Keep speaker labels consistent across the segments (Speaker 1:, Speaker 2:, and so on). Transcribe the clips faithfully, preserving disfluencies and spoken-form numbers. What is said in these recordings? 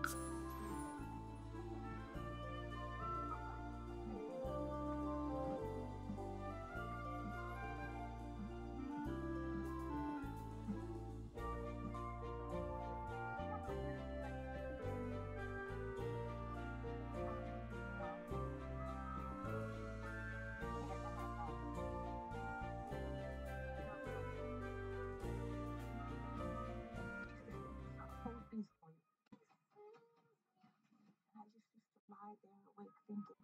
Speaker 1: I just used to lie there awake thinking,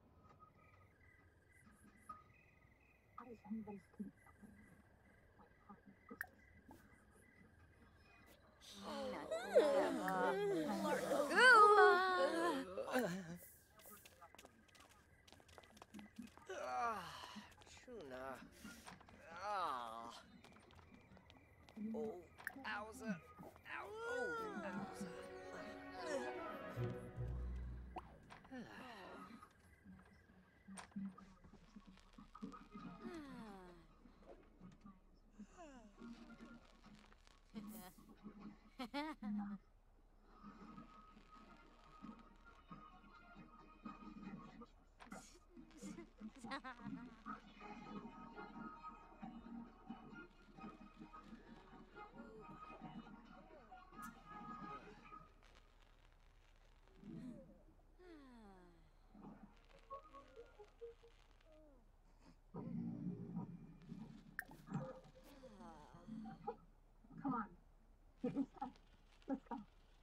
Speaker 1: how does anybody sleep that way when partner goes to sleep?
Speaker 2: Tuna. Ah. Oh, owza. Ow. Oh, owza.
Speaker 1: Come on, get your stuff. Let's go.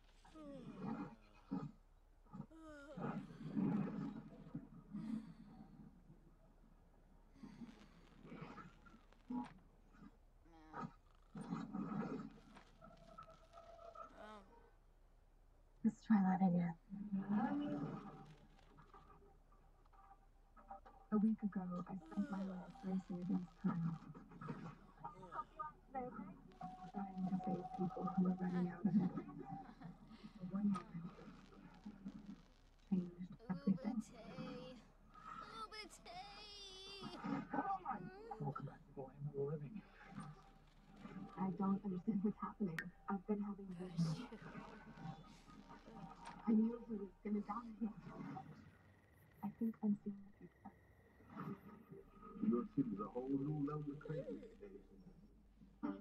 Speaker 1: Let's try that again. A week ago, I spent my life racing against time. Trying to save people who were running out of it. For one moment, changed everything.
Speaker 3: Welcome back to the land of the living.
Speaker 1: I don't understand what's happening. I've been having visions. I knew he was gonna die. I think I'm seeing the future.
Speaker 3: Your city's a whole new level of crazy these days.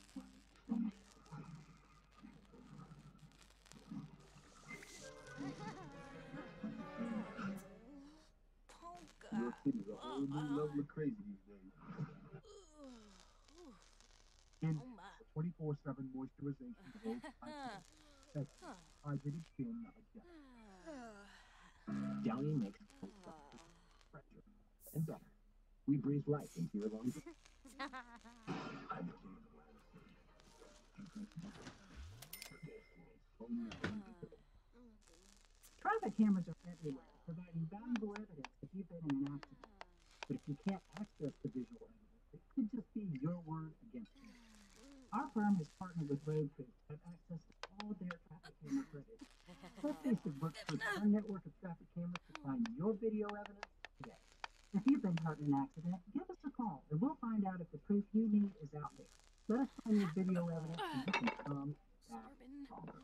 Speaker 3: Your city's a whole new level of crazy these days. And twenty-four seven moisturization gold that's hydrated skin again. Downy mix fresher and better. We breathe life into your lungs. I'm the king of the
Speaker 1: Traffic cameras are everywhere, providing valuable evidence if you've been in an accident. But if you can't access the visual evidence, it could just be your word against it. Our firm has partnered with RoadTrace to have access to all their traffic camera footage. RoadTrace has worked through our network of traffic cameras to find your video evidence today. If you've been hurt in an accident, give us a call and we'll find out if the proof you need is out there. Let us find your video evidence and you can come back stronger.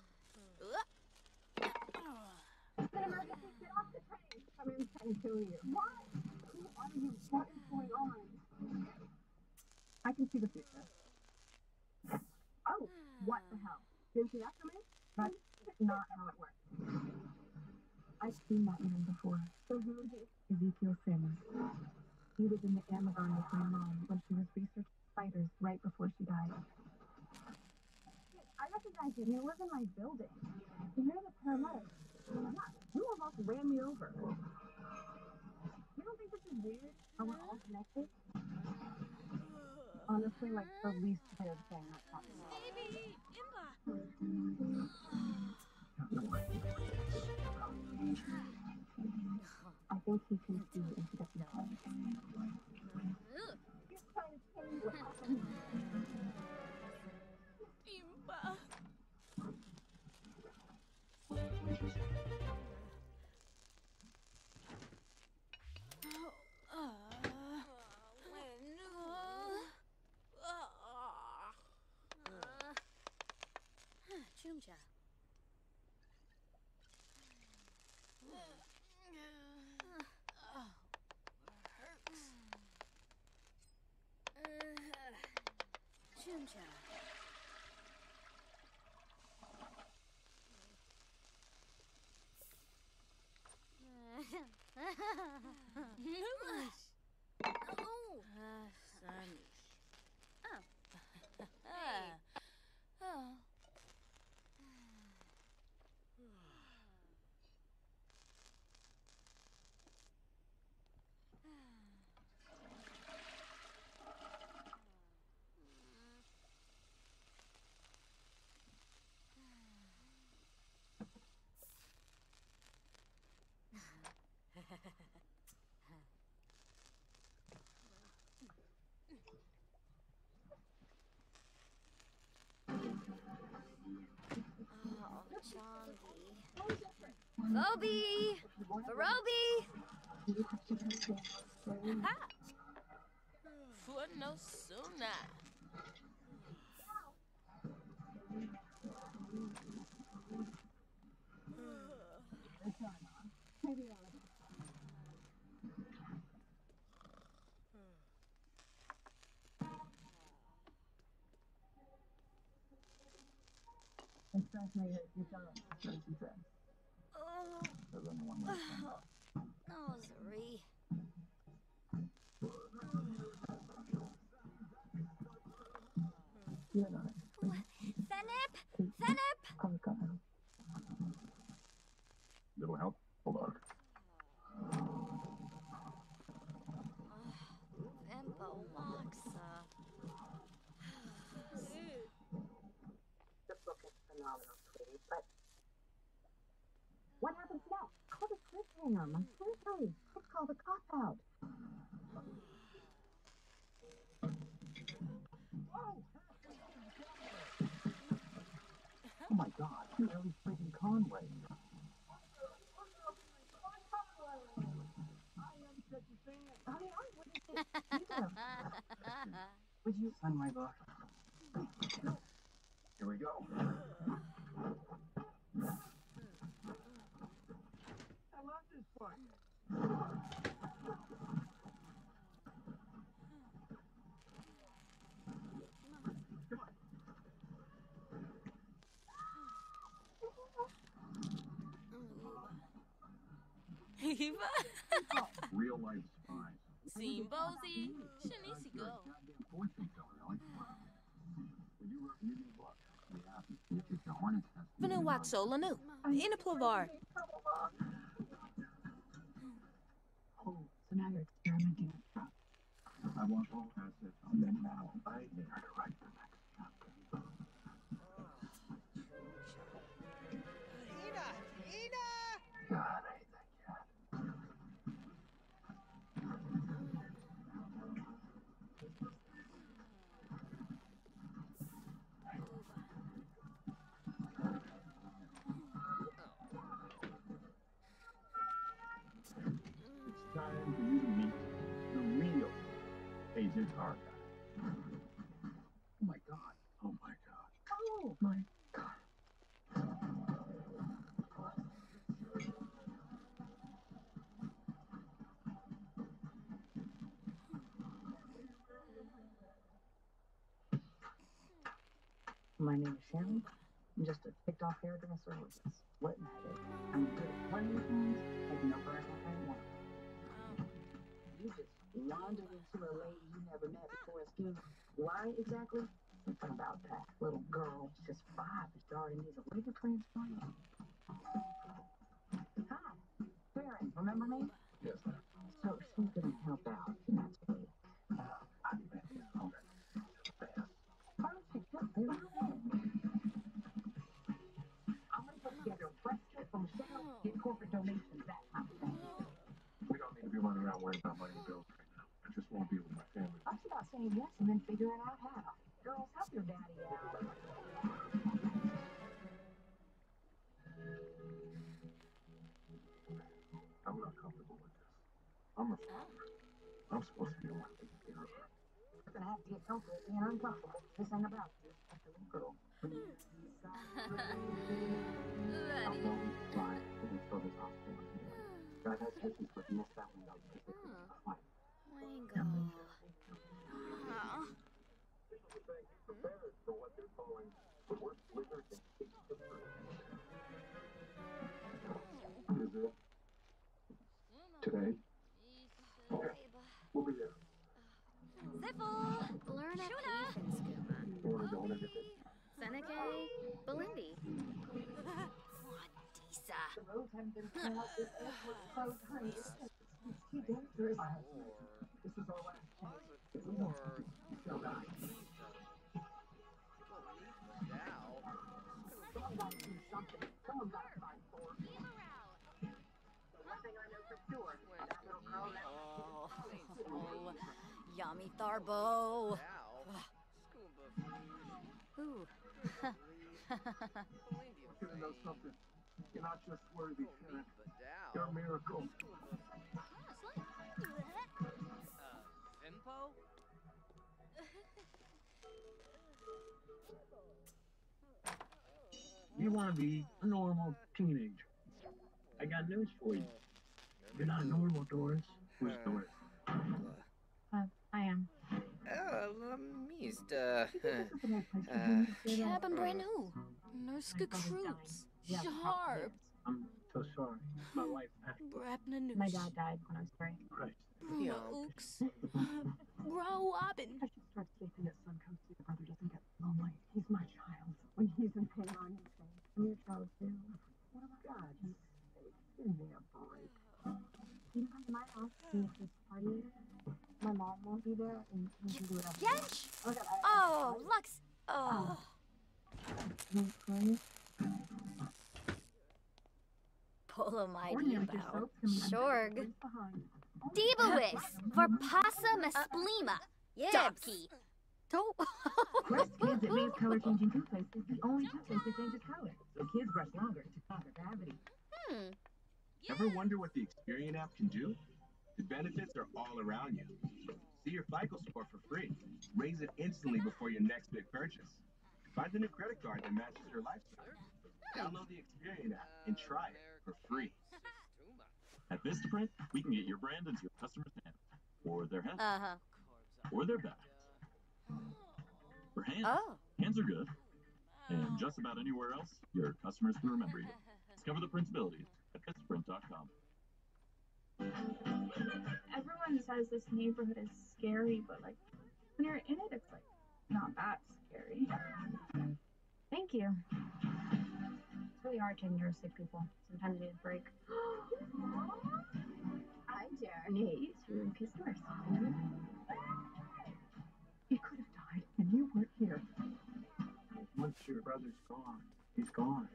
Speaker 1: It's an emergency. Get off the train. I'm in trying to kill you. Why? Who are you? What is going on? I can see the future. Oh, what the hell? Didn't see that coming? That's not how it works. I've seen that man before. So who is he? Ezekiel Sims. He was in the Amazon with my mom when she was researching spiders right before she died. I recognize him. He lives in my building. You're the paramedic. Yeah, you almost ran me over. You don't think this is weird? How we're all connected? Honestly, like the least weird thing that's happened.
Speaker 4: Baby, Imba.
Speaker 1: I think he can see into the future. He's trying to change what happened.
Speaker 4: Imba. Chumcha. Numash. Oh.
Speaker 5: Ah, Sanish.
Speaker 4: Oh.
Speaker 5: Ah. Oh.
Speaker 4: Oh, Chongi. Phoebe! Farobi!
Speaker 5: Ha! For no sooner.
Speaker 1: Especially if you don't have to dress.
Speaker 4: Oh,
Speaker 1: There's only one way to find out.
Speaker 4: oh, Zuri.
Speaker 1: You're not.
Speaker 4: Fenip! Fenip!
Speaker 1: I'm coming. Little help? Hold on.
Speaker 4: Vempo Moxa.
Speaker 1: The book is phenomenal, sweetie, but what happens next? Call the cliffhanger. I'm so sorry. It's called a cop-out. Oh my God, you're really freaking Conway. I mean, I wouldn't think either. Would you sign my book? Here we go. I love this part.
Speaker 5: Eva.
Speaker 3: Real life spies.
Speaker 5: Simbozy. Shanisi go.
Speaker 3: Goddamn fortune teller, Ellie. Did you write reading the book? Yeah. You took the hornet's nest.
Speaker 5: Venu Waxolanu. Inaplavar.
Speaker 1: Oh, so now you're experimenting with stuff.
Speaker 3: I want all assets on them now. I need her to write the next chapter.
Speaker 2: Hina! Hina!
Speaker 3: God, I hate that cat. It's time for you to meet the real Agent Arca. Oh my God. Oh my God.
Speaker 1: Oh my God. My name is Shannon. I'm just a ticked-off hairdresser with a splitting headache. I'm good at plenty of things, but never at what I want. You just wandered into a lady you never met before a scheme. Why exactly? Something about that little girl. She's just five. His daughter needs a liver transplant. Hi, Karen. Remember me?
Speaker 3: Yes, ma'am.
Speaker 1: So she's gonna help out naturally.
Speaker 3: I bet this woman is the best.
Speaker 1: Perfect. Just stay right there. I'm gonna put together a press kit from Michelle, get corporate donations, that kind of thing.
Speaker 3: We don't need to be running around worrying about money and bills right now. I just want to be with my family.
Speaker 1: That's about saying yes and then figuring out how. Girls, help your daddy out.
Speaker 3: I'm not comfortable with this. I'm a father. I'm supposed to be the one taking care of her.
Speaker 1: You're gonna have to get comfortable being uncomfortable. This ain't about you. It's about the little girl. How
Speaker 4: Ready?
Speaker 1: long is the flight to the children's hospital here? God has patients with missed that window because they couldn't make a flight.
Speaker 4: Wango. Oh.
Speaker 3: Prepared for what they're calling the worst blizzard in state history. Is it? Today,
Speaker 1: roads haven't been cleaned up. This airport's closed, honey. It's, it's, it's too dangerous. This is our last chance.
Speaker 2: What's it for?
Speaker 1: You'll die. Someone got to do something. Someone got to find Thor. The one thing I know for sure, that little girl that
Speaker 2: Oh,
Speaker 4: Oh, yummy Tharbo. Ooh.
Speaker 3: You're gonna know something. You're not just worthy, Sharon. You're a miracle.
Speaker 2: Vimpo?
Speaker 3: You want to be a normal teenager. I got news for you. You're not normal, Doris. Who's Doris?
Speaker 1: Uh, I am.
Speaker 2: Oh, mister.
Speaker 5: Cabin brand new. Nurse recruits. Sharp.
Speaker 3: I'm so sorry. My wife passed
Speaker 5: Brabna
Speaker 1: My dad died when I was three.
Speaker 3: Christ.
Speaker 5: Ooks. Bro, Robin.
Speaker 1: I should start sleeping at sun comes so your brother doesn't get lonely. He's my child. When he's in pain, I'm in pain. I'm your child too. What about God? Just give me a break. You can come to my house and if this party, my mom won't be there and you can do whatever.
Speaker 4: Yench!
Speaker 1: Oh, God, I,
Speaker 4: Oh, Lux. Oh.
Speaker 1: I,
Speaker 4: Polo my
Speaker 1: Ordinary
Speaker 4: about.
Speaker 1: soaps and
Speaker 4: Shorg.
Speaker 1: leave behind.
Speaker 4: Debawis. Verpasa mesplima. Dobki. Don't.
Speaker 1: Breast kids that use color-changing toothpaste is the only toothpaste that changes color. So kids brush longer to conquer gravity.
Speaker 4: Hmm.
Speaker 3: Ever wonder what the Experian app can do? The benefits are all around you. See your FICO score for free. Raise it instantly before your next big purchase. Find the new credit card that matches your lifestyle. Download the Experian app and try it for free.
Speaker 6: At Vistaprint, we can get your brand into your customer's hands, or their head,
Speaker 4: Uh huh.
Speaker 6: or their back. For hands,
Speaker 4: Oh.
Speaker 6: hands are good. And just about anywhere else, your customers can remember you. Discover the printability at Vistaprint dot com.
Speaker 7: Everyone says this neighborhood is scary, but like when you're in it, it's like not that scary.
Speaker 1: Thank you. It's really hard taking care of sick people. Sometimes you need a break. I dare Nate to kiss Doris. He could have died, and you weren't here.
Speaker 3: Once your brother's gone, he's gone.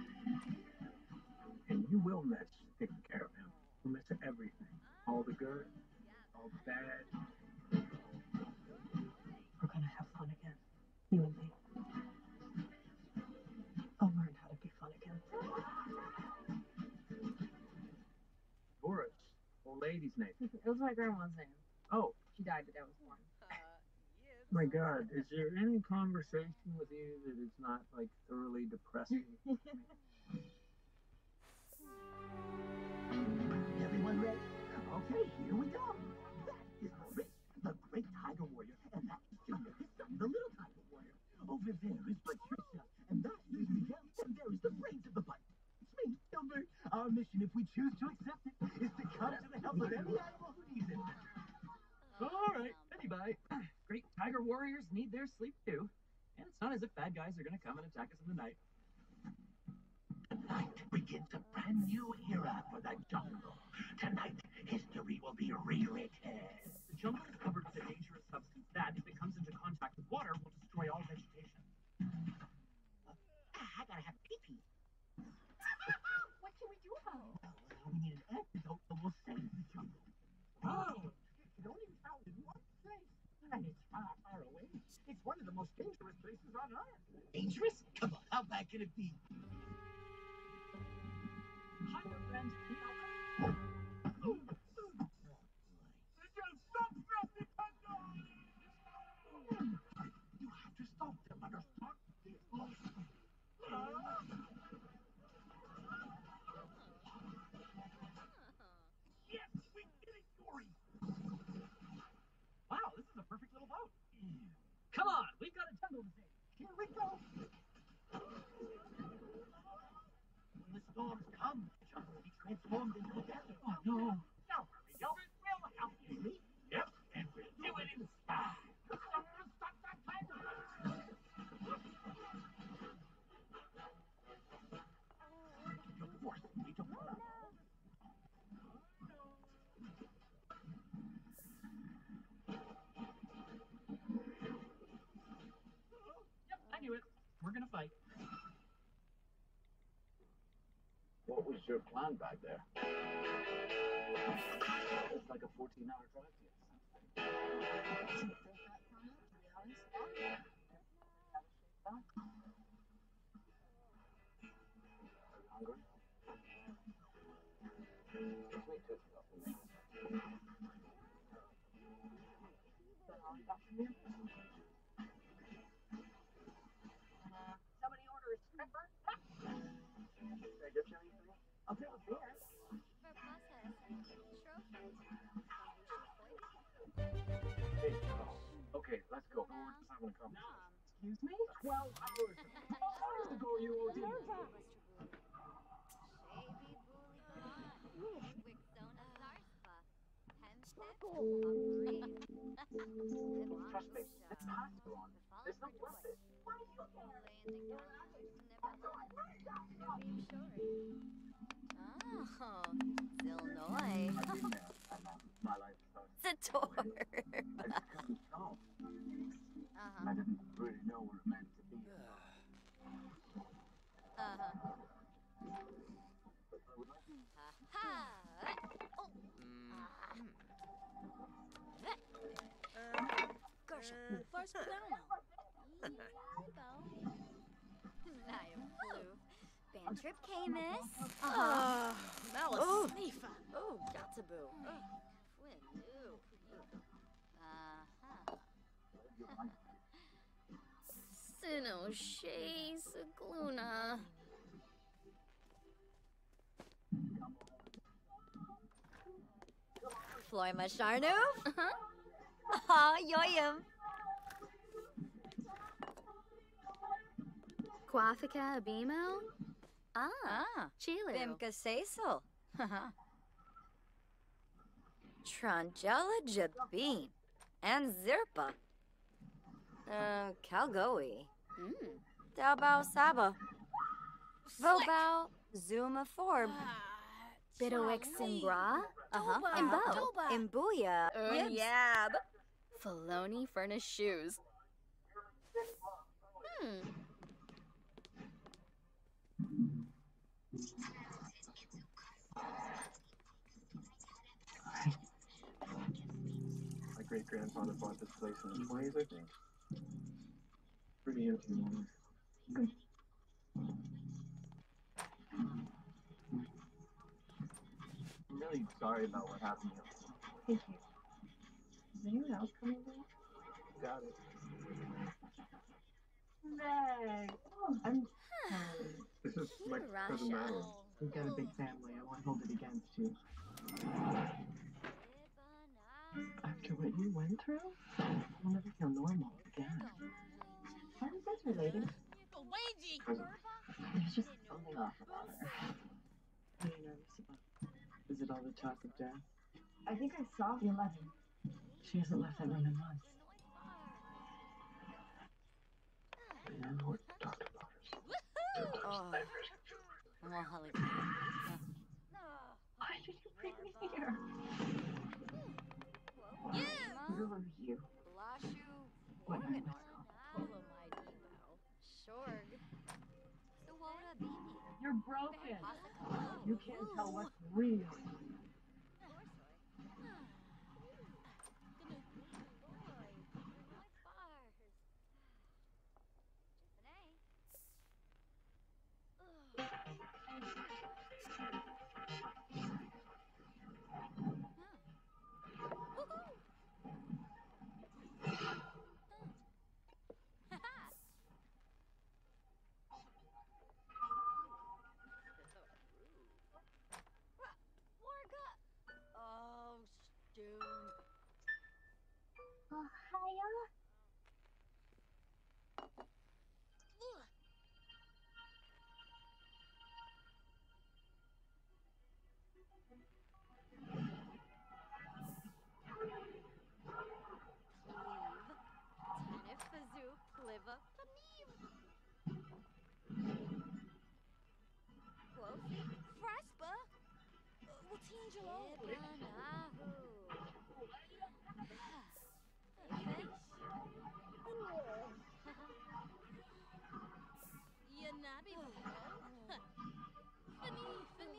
Speaker 3: And you will miss taking care of him. You'll miss everything. All the good, all the bad. We're gonna have fun again. You and me. I'll learn how to be fun again. Doris, old lady's name.
Speaker 1: It was my grandma's name.
Speaker 3: Oh,
Speaker 1: She died, but that was one.
Speaker 3: my God. Is there any conversation with you that is not, like, thoroughly depressing?
Speaker 8: Everyone ready? Okay, here we go. That is Rick, the great tiger warrior, and that is Junior, his son, the little tiger warrior. Over there is Patricia, and that is Miguel, and there is the brains of the bunch. It's me, Silver. Our mission, if we choose to accept it, is to come to the help of any animal who needs it.
Speaker 9: All right, anybody. Great tiger warriors need their sleep too. And it's not as if bad guys are gonna come and attack us in the night.
Speaker 8: Tonight begins a brand new era for the jungle. Tonight, history will be rewritten.
Speaker 9: The jungle is covered with a dangerous substance that, if it comes into contact with water, will destroy all vegetation.
Speaker 8: Ah, I gotta have pee-pee.
Speaker 1: What can we do about it?
Speaker 8: Well, we need an antidote that will save the jungle. Oh, it can only be found in one place, and it's far, far away. It's one of the most dangerous places on Earth. Dangerous? Come on, how bad can it be?
Speaker 9: Hi, my friend.
Speaker 8: You have to stop them, understand? Yes, we did it, Dory.
Speaker 9: Wow, this is a perfect little boat. Come on, we've got a jungle to save.
Speaker 8: Here we go.
Speaker 10: What was your plan back there? It's like a fourteen hour drive to get to something. Hungry? Sweet Tootsie off the menu.
Speaker 8: Somebody order a stripper? Can I get you anything? I'll take a beer.
Speaker 10: Hey, oh, okay, let's go. We're just having a conversation.
Speaker 8: Excuse me? Twelve hours. Twelve hours ago, you O D.
Speaker 10: Trust me, it's past on. There's no worth it.
Speaker 4: Oh, Illinois.
Speaker 10: I've been there, and uh, my life started.
Speaker 4: Zator.
Speaker 10: I just couldn't stop.
Speaker 4: Uh-huh.
Speaker 10: I didn't really know what it meant to be.
Speaker 4: Uh-huh.
Speaker 10: But I would like to.
Speaker 4: Ha! Oh. Gosh, first down. Naya flew. Band trip Camus. Uh-huh.
Speaker 5: Malice Sneefa.
Speaker 4: Oh, Gatsaboo. Windu. Uh-huh. Sin O'Shea Sagluna. Floima Sharnu? Uh-huh. Ah, yoyum. Quafika Abimo? Ah, ah. Chilu. Bimka Cecil. Haha. Trangella Jabin. And Zirpa. Uh, Kalgoe. Mm. Daobao Saba. Vobao Zuma Forb. Bidowix Simbra. Uh-huh. Imbo. Imbuya. Yab. Filoni Furnace Shoes. Hmm.
Speaker 10: My great grandfather bought this place in the twenties, I think. Pretty empty moment. I'm really sorry about what happened to you.
Speaker 7: Thank you. Is anyone else coming back?
Speaker 10: Got it.
Speaker 7: Meg. Oh, I'm sorry.
Speaker 3: This is my cousin Madeline.
Speaker 1: We've got a big family. I won't hold it against you. After what you went through, you'll never feel normal again.
Speaker 7: How are you guys related?
Speaker 10: Cousin.
Speaker 1: There's just something off about her. What are you nervous about? Is it all the talk of death?
Speaker 7: I think I saw the eleven.
Speaker 1: She hasn't left that room in months.
Speaker 10: I don't know what to talk about.
Speaker 4: Oh. Well, Holly.
Speaker 7: Why did you bring me here?
Speaker 1: Where were you? What I was
Speaker 7: You're broken. You can't tell what's real.
Speaker 4: Oh, hiya. Tanif Fazoo Pliva Paneem. Quofi Fraspa Watingelo. Yanabi. Funny, funny.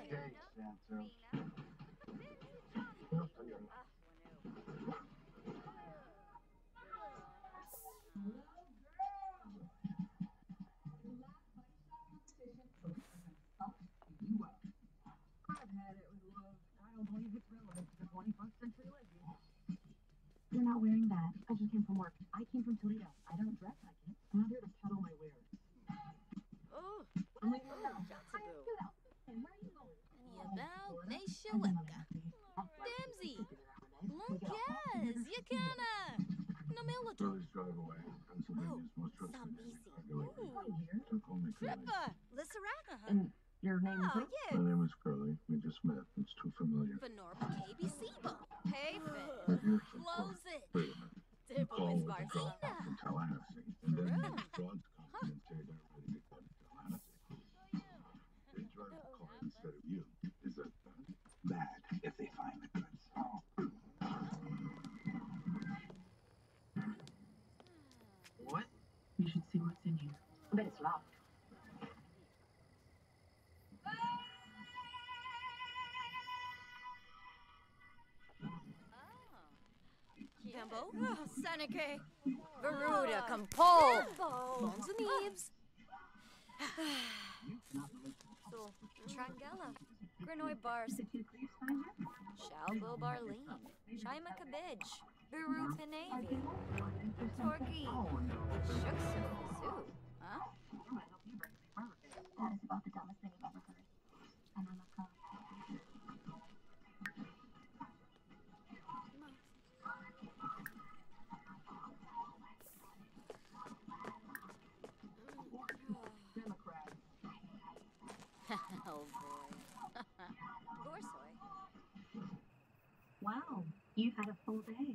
Speaker 10: Hey, Santo.
Speaker 1: I've had it with love. I don't believe it's relevant to the twenty-first century lesbian.
Speaker 11: You're not wearing that. I just came from work. I came from Toledo. I don't dress like it.
Speaker 1: I'm not here to peddle my wares.
Speaker 5: Oh,
Speaker 1: I'm leaving now.
Speaker 5: Jebel, Neshawaka. Damsy, Lunkaz, Yakana, Nomilito.
Speaker 6: Brothers drive away. Pennsylvania's most trusted
Speaker 5: Zambisi.
Speaker 6: regulator. So call me Curly.
Speaker 5: Trippa, Lissaraka.
Speaker 11: And your name is
Speaker 5: Oh,
Speaker 11: what?
Speaker 5: yeah.
Speaker 6: My name is Curly. Major Smith. It's too familiar.
Speaker 5: Venorba K B Siba. Hey,
Speaker 6: But
Speaker 5: Finn.
Speaker 6: you're so
Speaker 5: Close it.
Speaker 6: Wait a minute.
Speaker 5: Tipple
Speaker 6: Call
Speaker 5: Miss
Speaker 6: with the drop
Speaker 5: Marcina.
Speaker 6: off in Tallahassee. And then
Speaker 5: True.
Speaker 6: when Fraud's compliments say they're ready to go to Tallahassee. They drive the car instead of you. Is that bad?
Speaker 3: Bad if they find the goods.
Speaker 1: What?
Speaker 11: You should see what's in here. I bet it's locked.
Speaker 5: Gambo.
Speaker 4: Oh, Seneca. Veruda, Compol.
Speaker 5: Bones and Eves.
Speaker 4: So, Trangella. Granoy Bars. Shalbo Barleen. Shaima Cabbage. Beru Tanavi. Torquay. Shuksu. Zoo. Huh?
Speaker 11: That is about the dumbest thing I've ever heard. And I'm a cop.
Speaker 1: Democrat.
Speaker 4: Oh boy. Gorsoy.
Speaker 11: Wow, you've had a full day.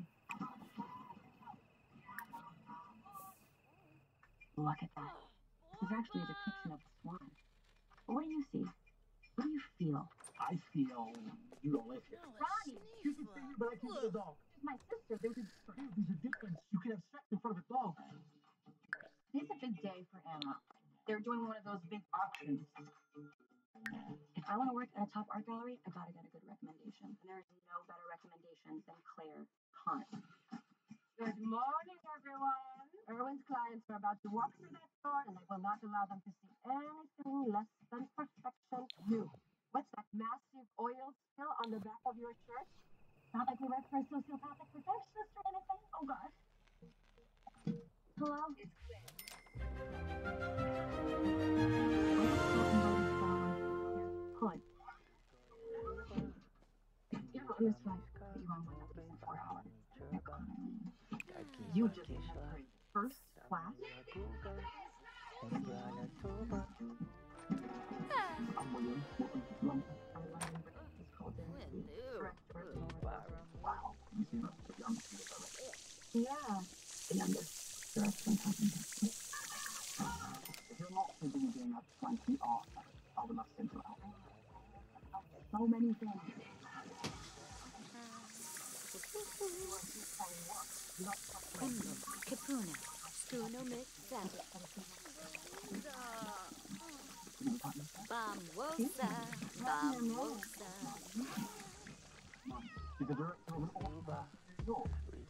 Speaker 11: Look at that. It's actually a depiction of a swan. What do you see? What do you feel?
Speaker 1: I feel you don't live here.
Speaker 11: Ronnie!
Speaker 1: You can stay here, but I can't get a dog.
Speaker 11: She's my sister. There's a,
Speaker 1: There's a difference. You can have sex in front of a dog.
Speaker 11: it's a big day for Anna. They're doing one of those big
Speaker 1: Auctions.
Speaker 11: If I want to work at a top art gallery, I gotta get a good recommendation. And there is no better recommendation than Claire Hunt. Good morning, everyone. Erwin's clients are about to walk through that door, and I will not allow them to see anything less than perfection. You. What's that massive oil spill on the back of your shirt? Not like we work for a sociopathic perfectionist or anything. Oh, gosh. Hello? It's Claire. Hood. You're on this flight, but you won't wake up in four hours. You just upgrade first class.
Speaker 1: I'm William. Welcome to Wow. You seem like a young
Speaker 11: Yeah.
Speaker 1: The youngest. There are some happening. If you're not thinking of being a twenty off, I would love to send you out. So many things.
Speaker 4: Kuno. Kipuna. Stuno Mixel. Bamwosa. Bamwosa.
Speaker 1: Is the director of an opera. Yours.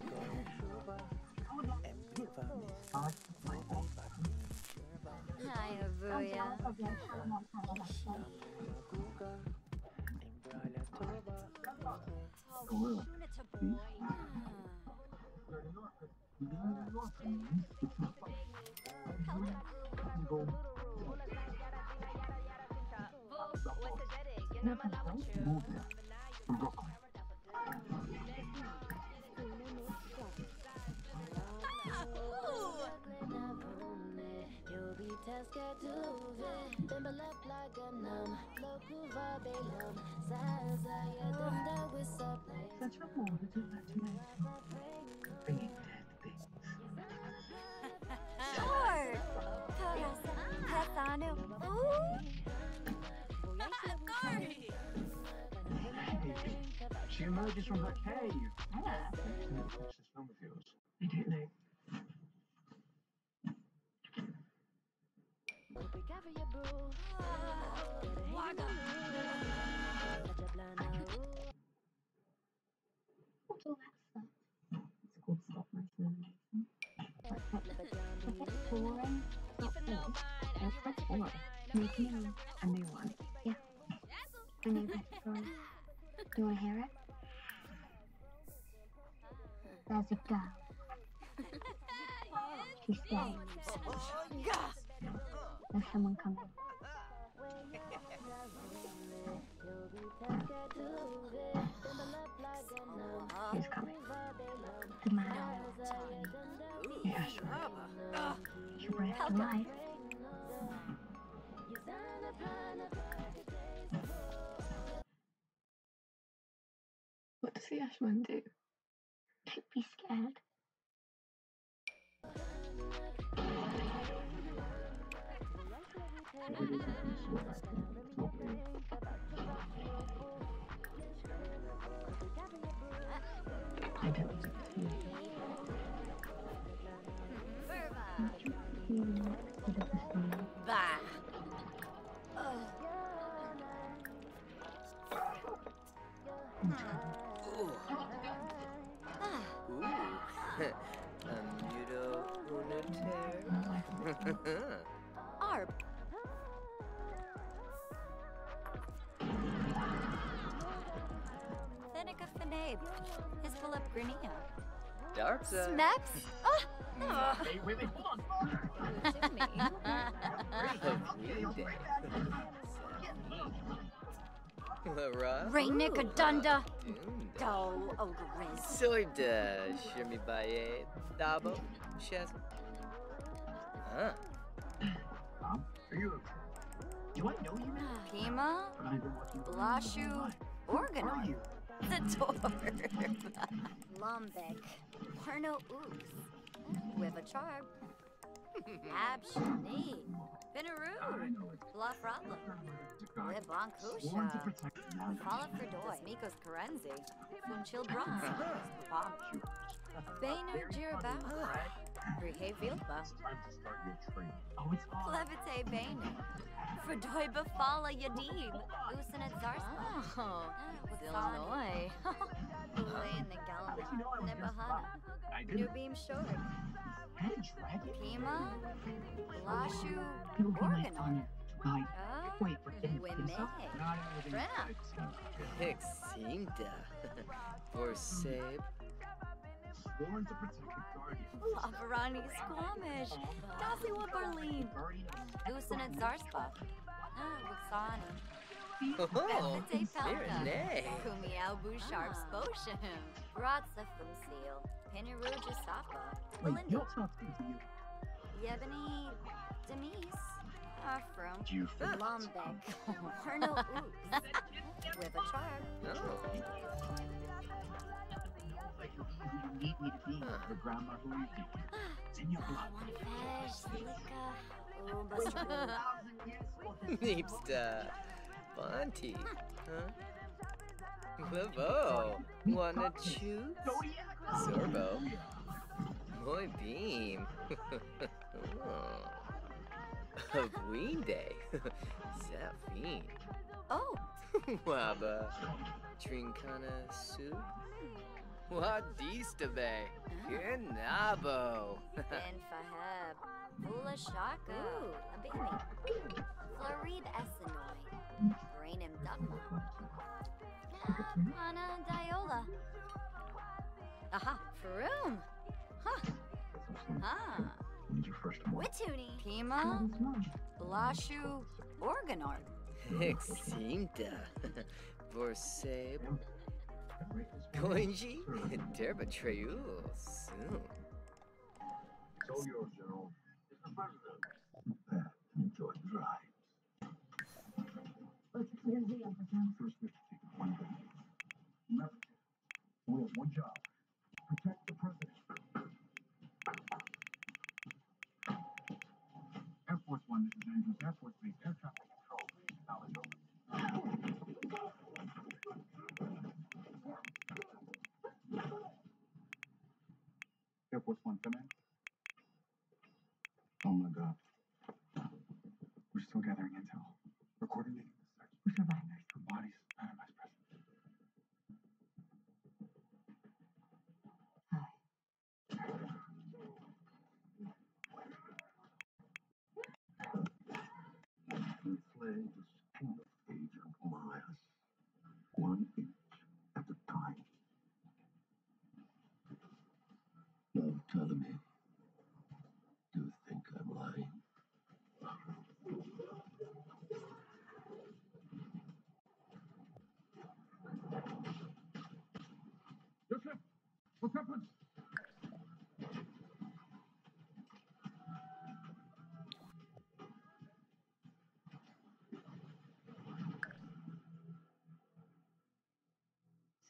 Speaker 4: Hi, Avuya.
Speaker 1: That's your mom who did that to me. Big dead things.
Speaker 4: Sure. Pasano. Ooh.
Speaker 1: She emerges from her cave.
Speaker 11: Yeah.
Speaker 3: What's this film of yours?
Speaker 1: They detonate.
Speaker 4: Waga.
Speaker 11: What's all that stuff? It's called stop motion animation. Forget touring, stop film, and press forward. Making a new one. Yeah. I know that story. Do you want to hear it? There's a girl. She's scared. There's someone coming. He's coming. The man on the time. Yeah, sure. You bring to life.
Speaker 12: What does the Ashman do?
Speaker 11: Don't be scared.
Speaker 12: I don't.
Speaker 4: Bah.
Speaker 2: Amudo unater.
Speaker 4: Arb. Seneca Fenabe. Hispalep Grinia.
Speaker 2: Darksa.
Speaker 4: Snaps? Oh! Oh.
Speaker 9: Hey, wait, wait, hold on.
Speaker 4: Rainica Dunda. Do Ogriz.
Speaker 2: Soida Shimi Baye Dabo Shez. Huh.
Speaker 8: Mom, are you okay?
Speaker 9: Do I know you?
Speaker 4: Pima. Blashu. Organon. Zator. Lumbek. Parno Oops. With a charb. Abshani. Pinaroo. Blafratla. Libonkusha. Fala Ferdoy. Mikos Karenzi. Funchil Bronze. Bomb. Bainer Jirabao. Rihe Vilba.
Speaker 9: Oh, it's on.
Speaker 4: Levite Bainer. Ferdoy Bafala Yadib. Usanet Zarspa. Oh. Illinois. Elaine the Galana. Nibahana. New Beam Shore. Pima. Lashu. Organon.
Speaker 1: Right. Wait,
Speaker 4: Wime. Brenna.
Speaker 2: Exinta. For save.
Speaker 3: Sworn to protect the guardian.
Speaker 4: Lavarani Squamish. Dasiwa Barleen. Usanet Zarspa. Wuxani.
Speaker 2: Oh,
Speaker 4: Bethite Pelka.
Speaker 2: Serenade.
Speaker 4: Kumiao Bouchard Sposhim. Bratsa from Seal. Pinaruja Sapa.
Speaker 1: Wait,
Speaker 4: Belinda.
Speaker 1: you're talking to you.
Speaker 4: Yebony. Demise. Afram.
Speaker 3: Do you feel
Speaker 4: Lombek. Parno Oops. With a charm.
Speaker 2: No.
Speaker 1: Like you need me to be the grandma who you think. It's in your blood.
Speaker 2: Neepsta. Bonti. Huh? Lavo. Wanna choose? Sorbo. Boy Beam. Oh. Queen Day. Zafine.
Speaker 4: Oh.
Speaker 2: Waba. Trincana soup. What dista bay? Kinabo.
Speaker 4: Ben Faheb. Fula Shaka. Abini. Florib Essenoi. Brainim Dutma. Ana Diola. Aha. Faroom. Huh. Ah. Wituni. Pima. Lashu. Organon.
Speaker 2: Eximta. Vorsabe. Koinji. Derbatreu. Soon.
Speaker 3: It's all yours, General. It's the president. Enjoy the drive.
Speaker 11: Let's clear the upper town.
Speaker 8: First, we have to take it one day. Remember, we have one job. Protect the president. Air Force One, this is Andrews Air Force Base. Air traffic control. Knowledge over. Air Force One, come in. Oh my God. We're still gathering intel. We're coordinating the search. We're surviving. Her body's not in vice president.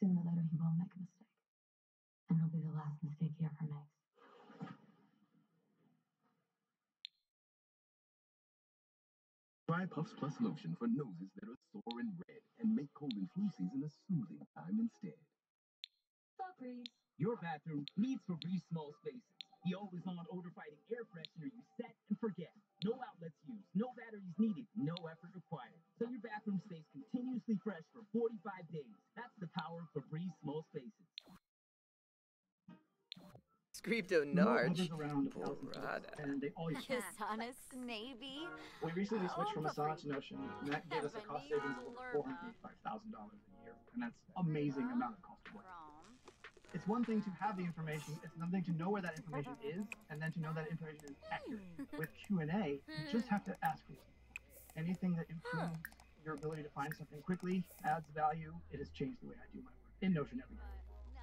Speaker 11: Sooner or later, he will make a mistake. And it'll be the last mistake he ever makes.
Speaker 3: Try Puffs Plus lotion for noses that are sore and red, and make cold and flu season a soothing time instead.
Speaker 11: Febreze.
Speaker 9: Your bathroom needs Febreze small spaces. The always-on odor-fighting air freshener you set and forget. No outlets used, no batteries needed, no effort required. So your bathroom stays continuously fresh for forty-five days. That's the power of Febreze small spaces.
Speaker 2: Scripto Narch. Porrada.
Speaker 1: And they all use
Speaker 4: Kiss on a snaby.
Speaker 10: We recently switched from Asana to Notion, and that gave us a cost savings of over four hundred eighty-five thousand dollars a year.
Speaker 1: and that's amazing amount of cost of work. It's one thing to have the information, it's another thing to know where that information is, and then to know that information is accurate. With Q and A, you just have to ask for it. Anything that improves your ability to find something quickly, adds value, it has changed the way I do my work. In Notion every day.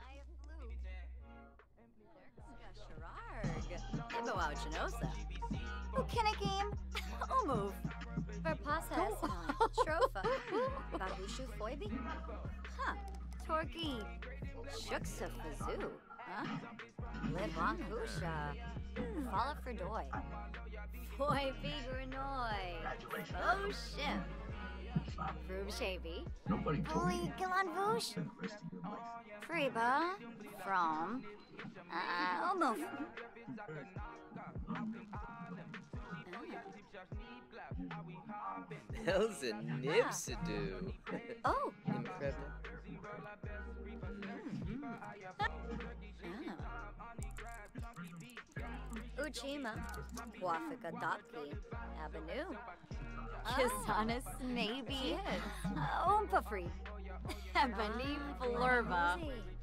Speaker 4: Ukinakim, Umov, Verpasas, Trofa, Bahushu Foibi, Huh, Torgi, Shuksa Fazoo, Huh, Livon Husha, Fala Ferdoy, Foy Bigranoi, Oh Shim, Frub Shavy, Bully Gilan Vush, Freba, From, uh, Umov.
Speaker 2: Elsa Nipsidoo.
Speaker 4: Oh.
Speaker 2: Incredible.
Speaker 4: Oh. Uchima. Wafika Dopki. Avenue. Kisana Snaby. Oompa Free. Ebony Flurba.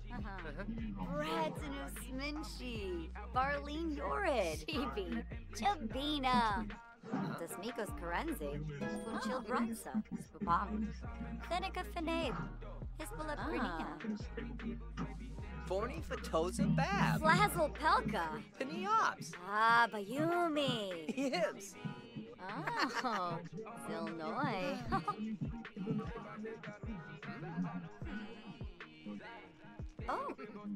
Speaker 4: Bradson Sminshi. Barlene Yorid. Chibi. Chabina. Desmikos Karenzi. Funchil Bronza. Spabam. Seneca Finade. Hisbala Prinia.
Speaker 2: Forny Fatoza Bab.
Speaker 4: Flazzle Pelka.
Speaker 2: Peniops.
Speaker 4: Ah, Bayumi.
Speaker 2: Hibbs.
Speaker 4: Oh, Illinois. Oh.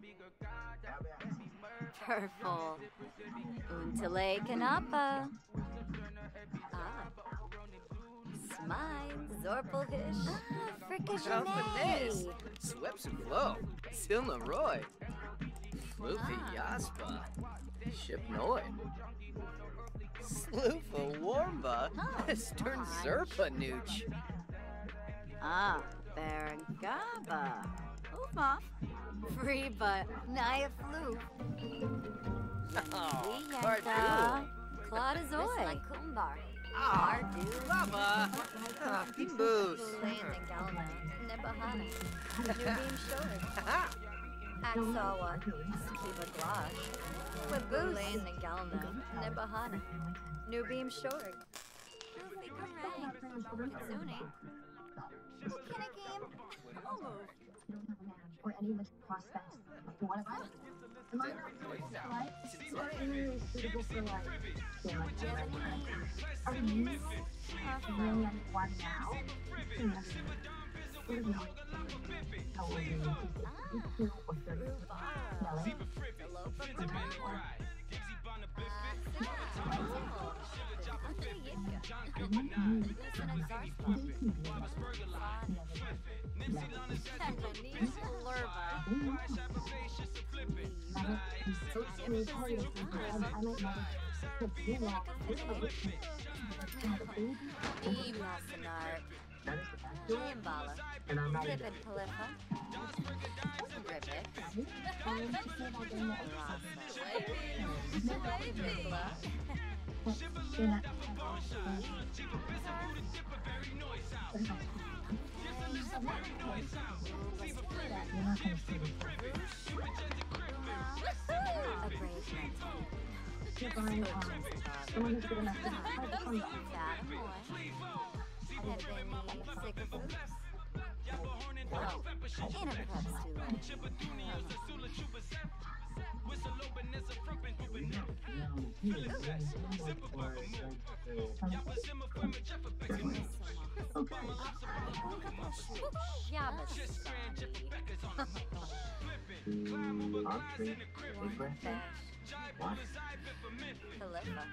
Speaker 4: Purple. Untale Kanapa. Ah. Smile. Zorpelhish. Ah, Frickajanay.
Speaker 2: Swepsuflo. Silna Roy. Floofy Yaspa. Shipnoid. Sloofa Warmba. Stern Zerpa Nooch.
Speaker 4: Ah, Barangaba. Uma. Freeba. Naya Flu.
Speaker 2: Oh,
Speaker 4: Yenta. Claudazoy. Kumbar.
Speaker 2: Ah, Lava. Ah, Bimboos.
Speaker 4: Lane and Galna. Nebahana. Nubeam Shore. Aksawa. Skiba Glash. Waboos. Lane and Galna. Nebahana. Nubeam Shore. Goofy Karang. Kitsune. Kinakim. Omo.
Speaker 11: Or any of the prospects. What if I? Am I not right? Or any suitable for like longevity? Are you really at one now? What is it? How old are you? fifty-two or thirty? Nelly?
Speaker 4: And I'm not Ribbit Palifa. Ribbit.
Speaker 11: Someone who's good enough to have a fun.
Speaker 10: Okay. Entree, big breakfast. What?
Speaker 4: Philippa.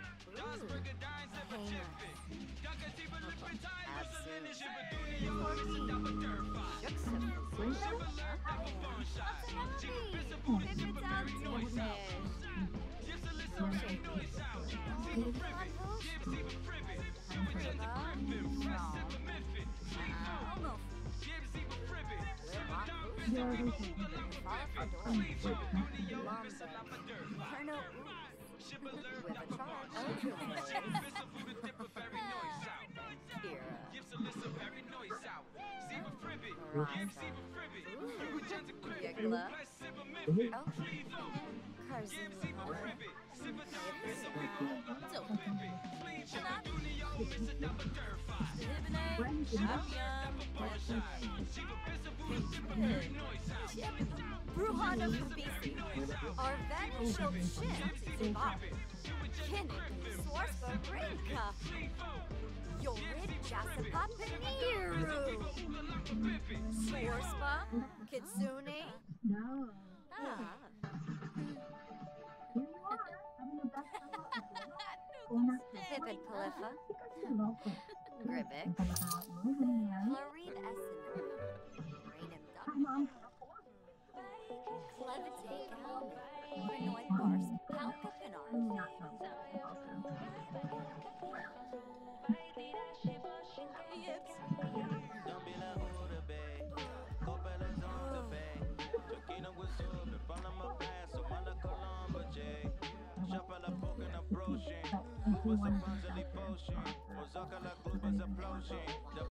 Speaker 4: Bruhana Kubisi, Arvani Shilshin, Kinnick, Swarspa Rinka, Yorid Jasapapaniru, Swarspa, Kitsune.
Speaker 7: No.
Speaker 4: Ah.
Speaker 7: Here you are, having the best time ever.
Speaker 4: Pippin Paliffa, Gribbick, Florine Essenor, Rainem Duck, Clevitate Helm, Renoid Bars, Palka Pinar.
Speaker 13: What's a Panzali potion? Ozaka la club is a plosion.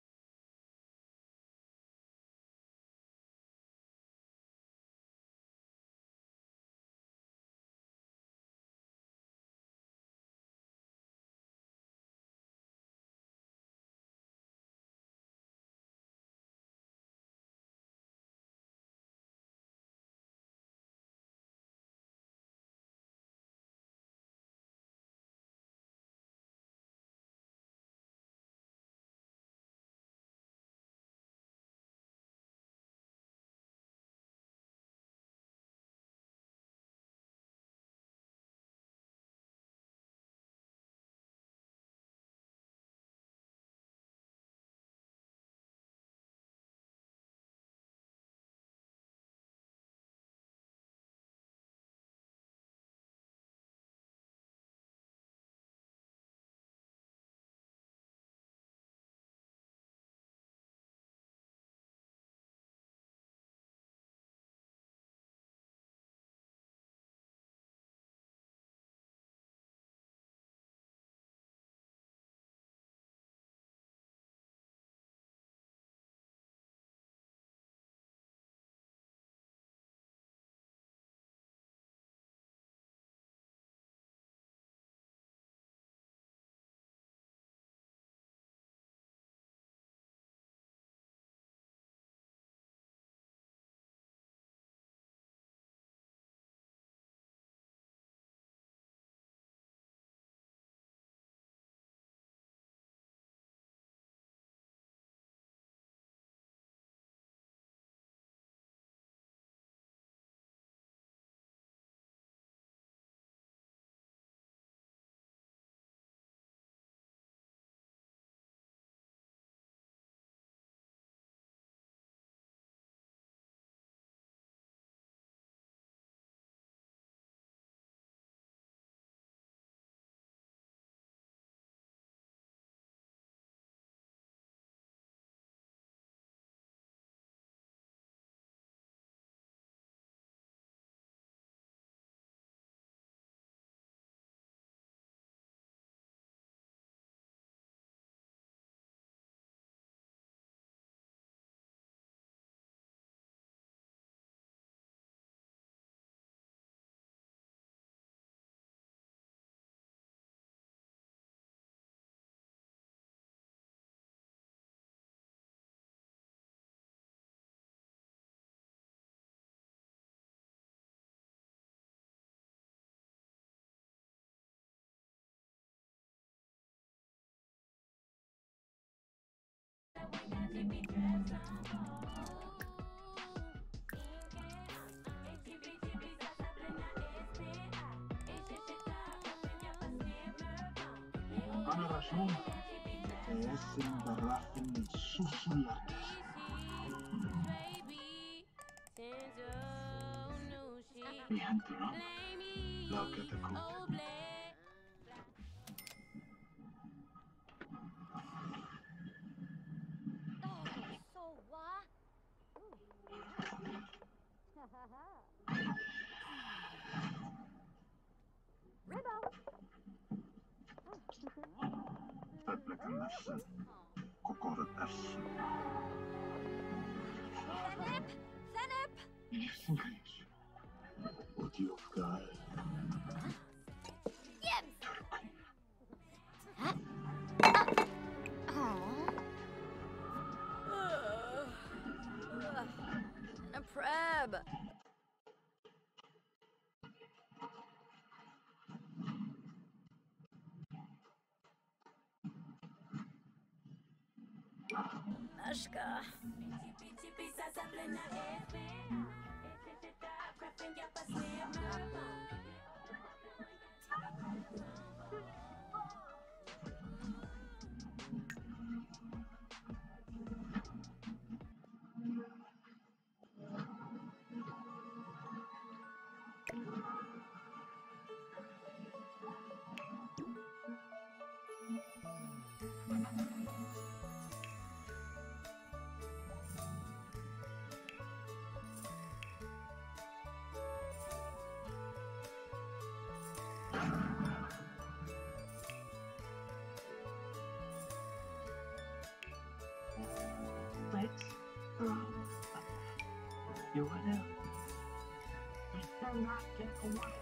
Speaker 8: Ana razón es embarrarse en el susurrar. Mi gente, ¿no? Lo que te cumpla. Teplekan nefsin, kokoru nefsin.
Speaker 4: Senep! Senep!
Speaker 8: Nefsin kayış. Udyovka.
Speaker 4: Gibbs! A preb! Ashka.
Speaker 1: Lex? Um, you what now? They're not getting away.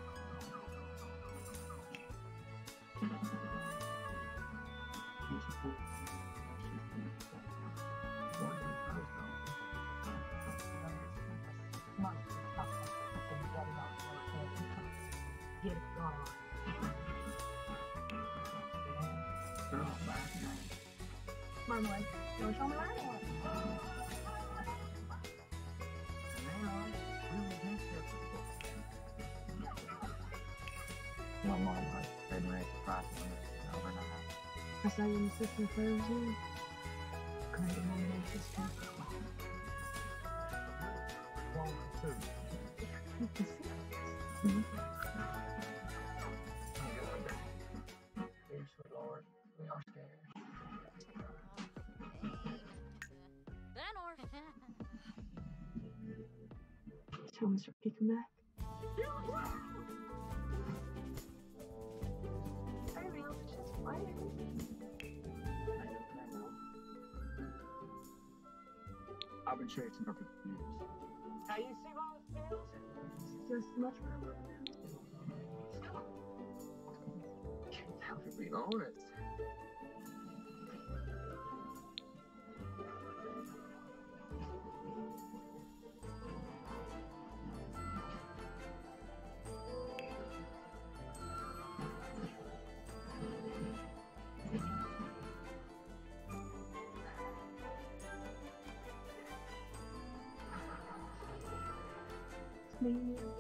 Speaker 1: Get it going. Girl, back. Marmalade, you want to show me around or what?
Speaker 10: No more like red race crossing overnight.
Speaker 12: I saw your sister Thursday. Kind of my sister.
Speaker 1: One, two.
Speaker 12: Mm-hmm.
Speaker 1: Dear sweet Lord, we are scared.
Speaker 12: Tell Mister Kicking back.
Speaker 7: Baby, I was just playing.
Speaker 10: I've been chasing her for years.
Speaker 1: Now you see those pills?
Speaker 12: It's just much better.
Speaker 10: How could we own it?
Speaker 12: Me.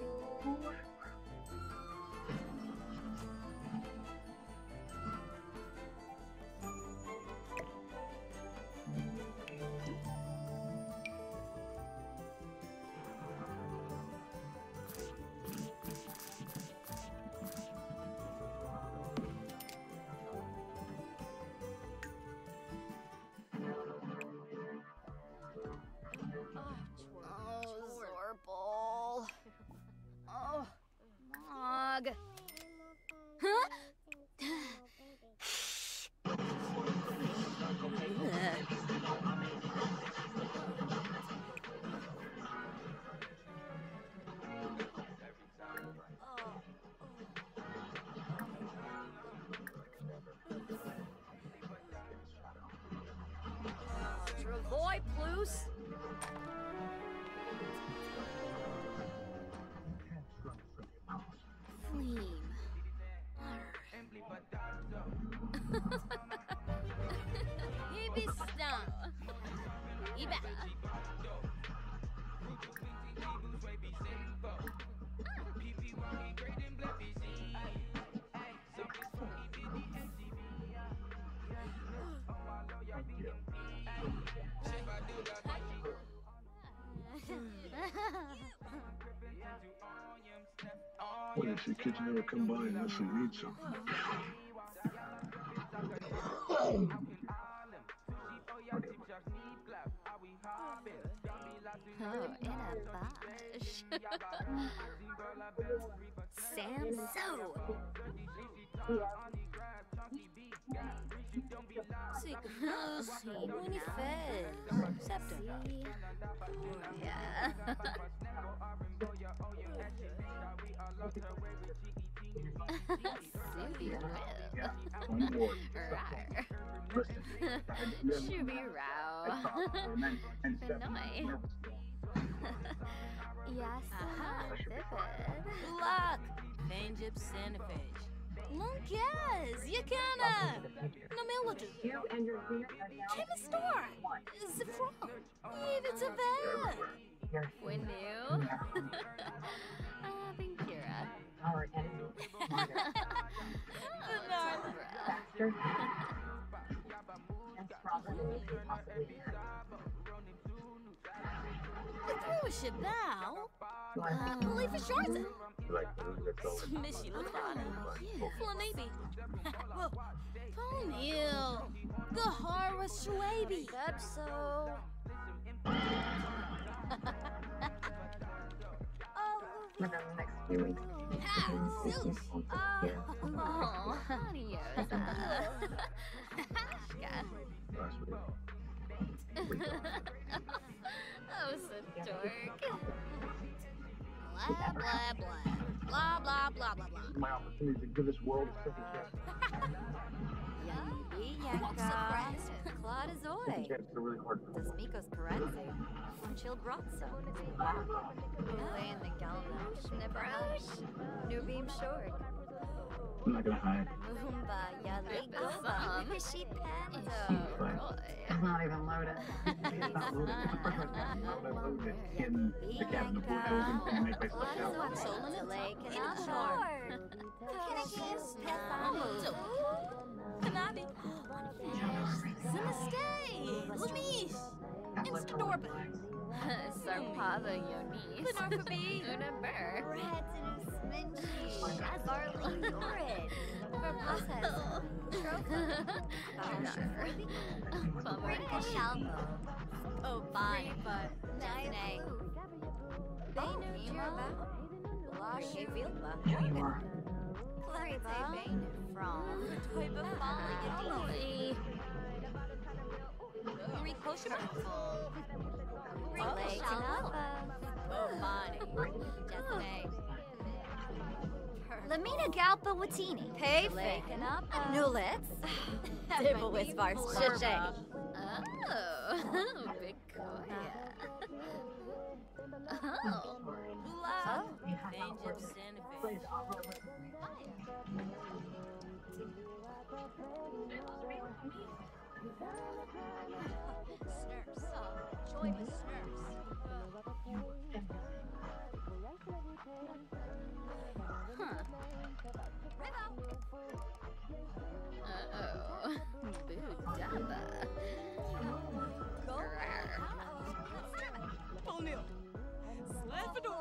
Speaker 4: Oh, Zorpal. Oh, Mog. Huh? Travoy, plus. Fleam. He be stung.
Speaker 5: Iba.
Speaker 14: What if your kids never come by unless we need something?
Speaker 4: Oh, in a bosh. Sam So.
Speaker 5: Sì, sì, buoni fez. Septo.
Speaker 4: Yeah. Subi whip. Shooby row. Benoy. Yes, vivid.
Speaker 5: Luck. Fangip Sanifage. Lunkes, Yakana. No melody.
Speaker 11: You and your unit
Speaker 5: Kim Store. Zifron. Even Tavette.
Speaker 4: When new. Ah, Binkira.
Speaker 11: Our enemy. Faster. And stronger than you could possibly imagine.
Speaker 5: Throw a shit now. Believe for sure. Smishy Lafana. Flanaby. Ponyil. Gahara Shwabi.
Speaker 4: Gubso.
Speaker 11: Within the next few weeks.
Speaker 5: Ah, Zilch.
Speaker 4: Oh, honey, Hashka. Oh, so dork.
Speaker 5: Blah, blah, blah. Blah, blah, blah, blah, blah.
Speaker 10: My opportunity to give this world a second chance.
Speaker 4: Yummy Yanka. Claudazoy.
Speaker 10: Second chance is really hard.
Speaker 4: Desmikos Karenzi. From Chilbratso. Away in the Galnosh. Nibrosh. New Beam Short.
Speaker 10: I'm not gonna hide.
Speaker 4: Moomba Yaligova. She Pando.
Speaker 11: It's not even loaded.
Speaker 10: It's not loaded. It's the first time I loaded it in the cabin before I was going to make myself down.
Speaker 5: Can I kiss Pethamo? Kanabi. Zimastay. Lumis. Instadorba.
Speaker 4: Sarpava Yonis.
Speaker 5: Lenorphabe.
Speaker 4: Una Burr. Retinus Minchi. Shazarli Yorid. Verbosas. Pamarika Shalvo. Oh, fine. Nine. Bainu Jirba. Lashe Vilba.
Speaker 11: Here you are.
Speaker 4: Clarity Bainu from. Toiba Folly. Rico Shrimple. Relay Kanapa. Oh, Bonnie. Jessame. Lamina Galpa Watini. Payfin. Nulets. Dibblewitz Vars Chiche. Oh, big Koya. Oh.
Speaker 5: Lula. Danger Sanifage.
Speaker 4: Snurps. Joy the Snurps. Huh. Uh-oh. Boo-dabba.
Speaker 5: O'Neill. Slavador.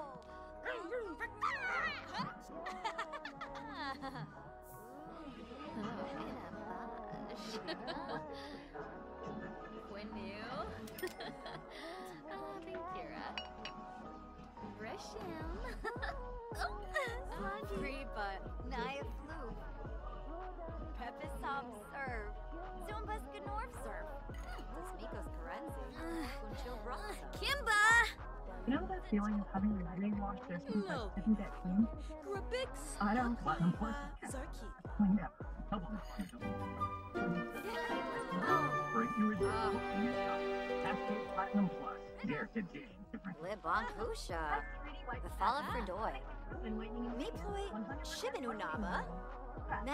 Speaker 4: When new. Ah, Binkira. Grisham. Free but Naya Flu. Pepis Hop Serve. Zumbas Ganorf Serve. Desmikos Karenzi. Kunchil Ross. Kimba!
Speaker 1: You know that feeling of having your name washed this week
Speaker 5: No.
Speaker 1: but didn't get clean?
Speaker 5: Grabix.
Speaker 1: I don't. Platinum Plus.
Speaker 5: Zarki.
Speaker 1: Cleaned up. Double. Break your resistance. Cascade Platinum Plus. Dare to dig different.
Speaker 4: Libonkusha. Befala Fredoy. Meploy Shibinunaba.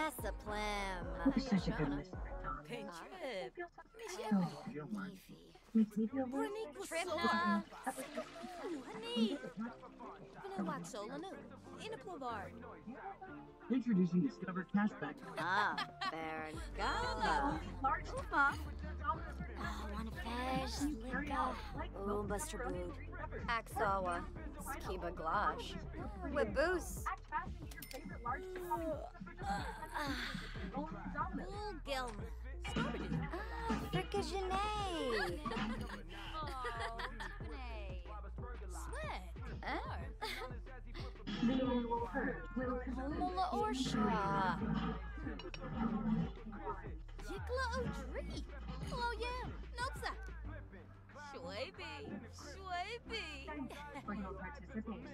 Speaker 4: Massaplam.
Speaker 1: Such a good listener, Tom.
Speaker 5: Paint trip.
Speaker 1: Oh, you don't mind.
Speaker 4: Beefy. Tripna.
Speaker 5: Honey. Been wax solo no. In a plavar.
Speaker 1: Introducing Discover Cashback.
Speaker 4: Ah, Baron Gala. Uma. Oh, one fish, Lika. Oh, Buster Bood. Axawa. Skiba Glash. Waboose.
Speaker 5: Gilm.
Speaker 4: Ah, Frickagenet.
Speaker 5: Mola Orsha. Yikla Odri. Hello, yeah. Notes that. Shwaby. Shwaby.
Speaker 11: For your participation.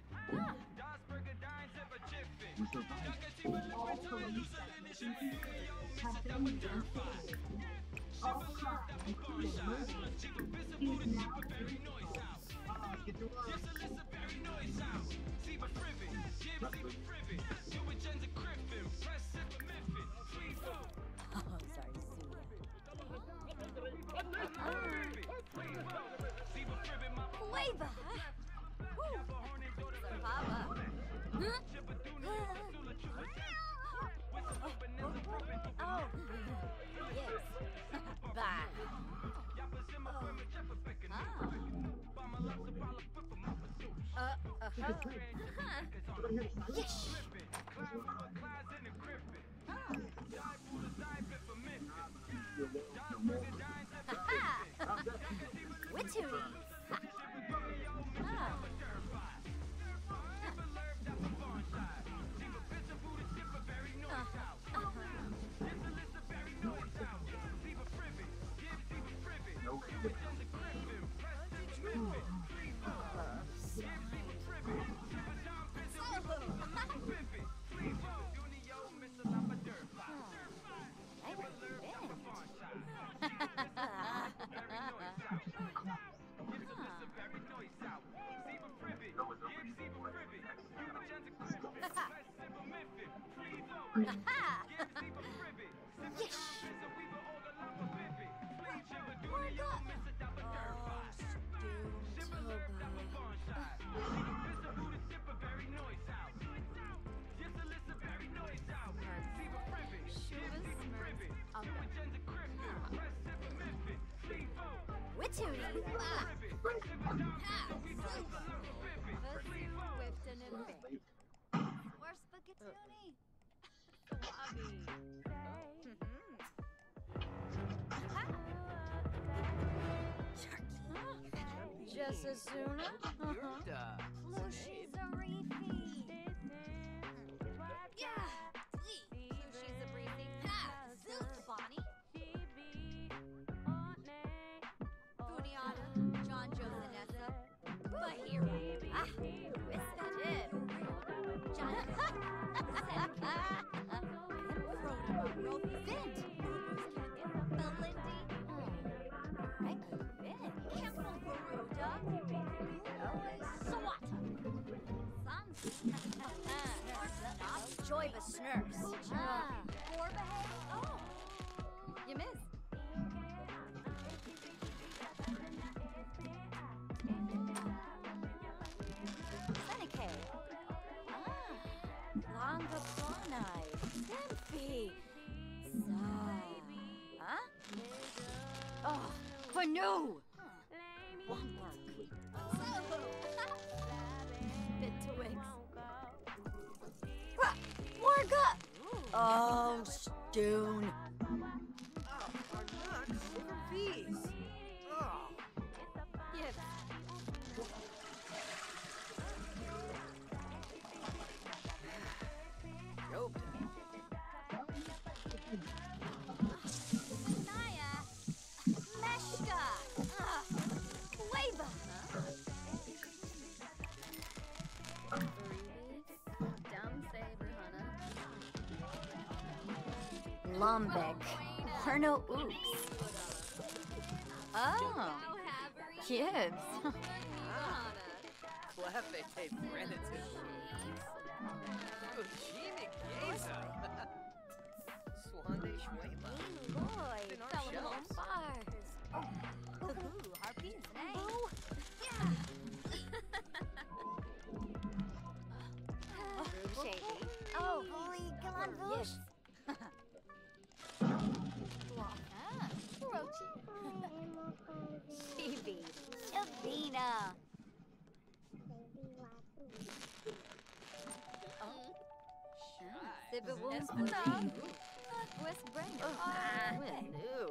Speaker 11: All police activities have been verified. All crime, including murder, is now
Speaker 1: Get to work.
Speaker 4: Oh, sorry,
Speaker 5: Flavor.
Speaker 4: Papa. Oh, yes. Bah. Uh, uh-huh. Yes. Witchery. Ah. Witchery. Ah. Whipped and or spaghetti. Just as soon as Lucy's a reefy. Yeah. Lucy's a breezy. Ha! Zoot, Bonnie. Funiata, John Joe Vanessa. Bahira. Ah, Misfit. John. Frodo. Vint. Belindy. Right? Vint. Campbell Baruda. SWAT. Sons. Joy the Snurfs. Ah. Corbehead. Oh. You missed. Seneca. Ah. Longa Planai. Stimpy. Sigh. Huh? Oh, Canoe. One work. Bit twigs. Ah, Morga. Oh, Stoon.
Speaker 2: Oh, our nuts. Fees. Oh.
Speaker 4: Yes.
Speaker 2: Nope.
Speaker 4: Naya. Meshka. Ah. Leva. Lumbek. Horno Oops. Oh. Kids.
Speaker 2: Clefe te Brenitus. Ujimi Geza. Swande Schweba.
Speaker 4: Boy,
Speaker 2: In our
Speaker 4: fellow
Speaker 2: shelves.
Speaker 4: bars. Chibi. Chabina. Sibawum Fudi. West Brenda.
Speaker 2: New.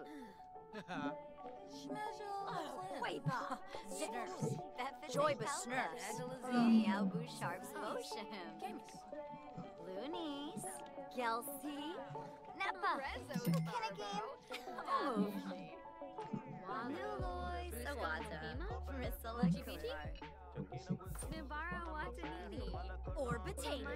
Speaker 4: Wayba. Snurfs.
Speaker 2: Joyba Snurfs.
Speaker 4: Adelazie. Albu Sharps Motion. Loonies. Gelsey. Nappa. Kinnigan. Move. Waluloy. Sawata. Priscilla Kumar. Nibara Watanini. Orbitate.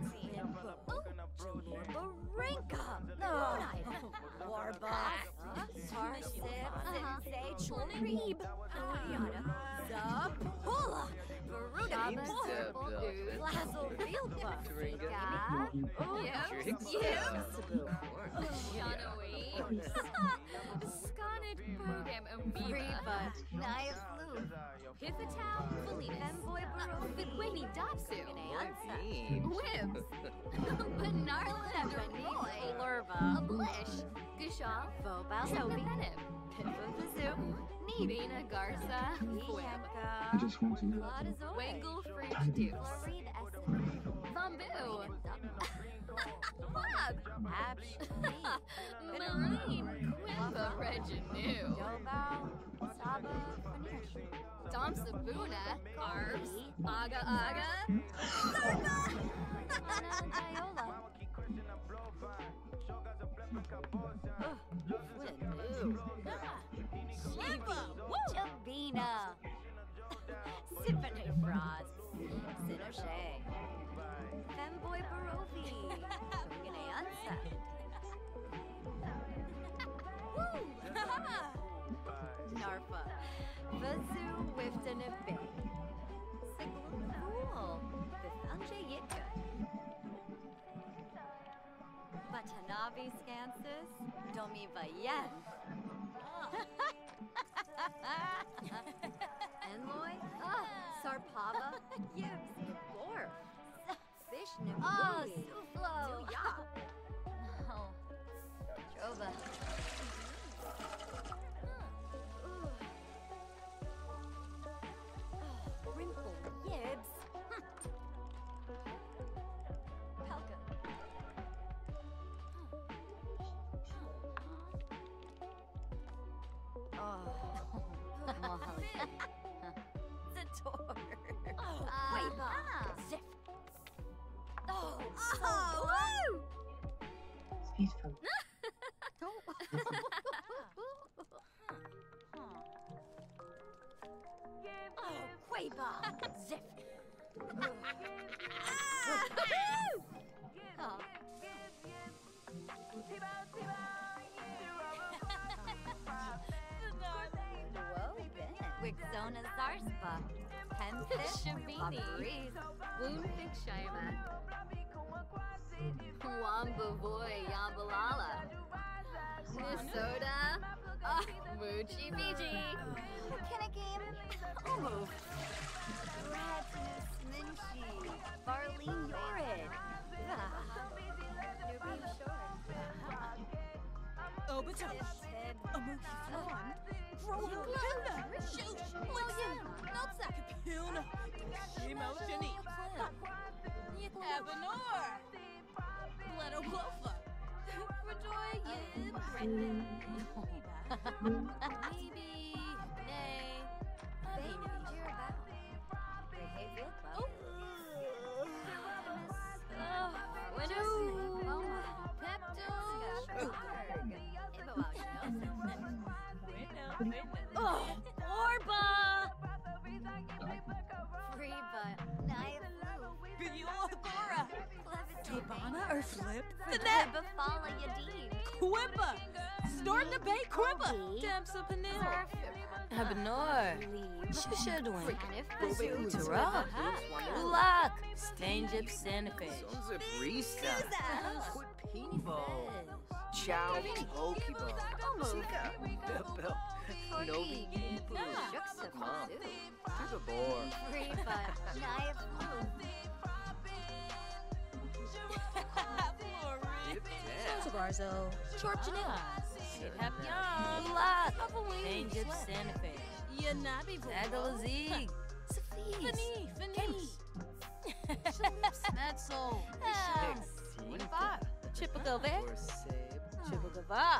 Speaker 4: Barinka. No. Warba. Tarsip. Sensei. Chulreeb. Ayana. Zapula. Garuda. Lazzle Rilpa. Ga. Shanawi. Sconnet Program Amoeba. Naya Flu. Pithatow. Felina. Femboy Baro. Bitwini Dopsu. Ansa. Wibs. Benarla. Benoy. Lurva. Ablish. Gushaw. Vobal. Sobi. Piffazoom. Nibina Garza.
Speaker 14: I just want to know.
Speaker 4: Wangle Fridge Dukes. Bamboo. Plug. Absh. Marine. Quimba Reginu. Saba. Dom Sabuna. Arbs. Aga Aga. Sarba. Diola. Shiba. Chabina. Symphony Frost. Sinochet. Femboy Barovi. Ganeansa. Woo! Narfa. Vazu Wifton and Bay. Siglum Fool. Bithanje Yitka. Watanabe Scansus. Domi Vayen. Enloy. Ah, Sarpava. Yibs. Borf. Fish Nibui. Oh, Suflo. Duya. Oh. Trova. Wrinkle Yibs. Pelka. Oh. Zator. Oh, wait. Zip. Oh, oh, woo!
Speaker 1: It's peaceful.
Speaker 4: Oh, Quaba. Zip. Oh. Wixona Zarspa. Penfish. Shabini. Woundfix Shaima. Wamba Boy Yambalala. Minnesota. Ah, Moochie Beachy. Kinnigan. Almost. Radness Minchie. Barlene Yorid. Nubin Short.
Speaker 5: Obitosh. Amuki Flan. Grover Pilla. Shoosh. Moyen. Notsack. Pilna. Shimo Shani. Abenor. Leto Blufa. Rejoy Yib. Brendan. Maybe. Nay. Baby. Oh. Window. Pepto. Oh, Orba! Reba, Naya Biora, Tabana or Flip? The net! Bafala Yadeen. Quimba! Storm the Bay Quimba! Damsa Panil.
Speaker 15: Habanor. Shishadwin. Utara. Ulak. Stanjip Sanife.
Speaker 2: Sonza Brisa. Quipinvo. Chow Pokibo. Sika. Bebel. Novi Ibu. Mom. Tibabor.
Speaker 4: Reba, Naya
Speaker 5: Barzo. Chorp Janelle. Hep Yum.
Speaker 15: Ulak. Change up Santa Fe.
Speaker 5: Yanabi
Speaker 15: Zagalazig.
Speaker 5: Fini, fini.
Speaker 15: Smetzel. Twenty-five. Chipagove. Chipagava.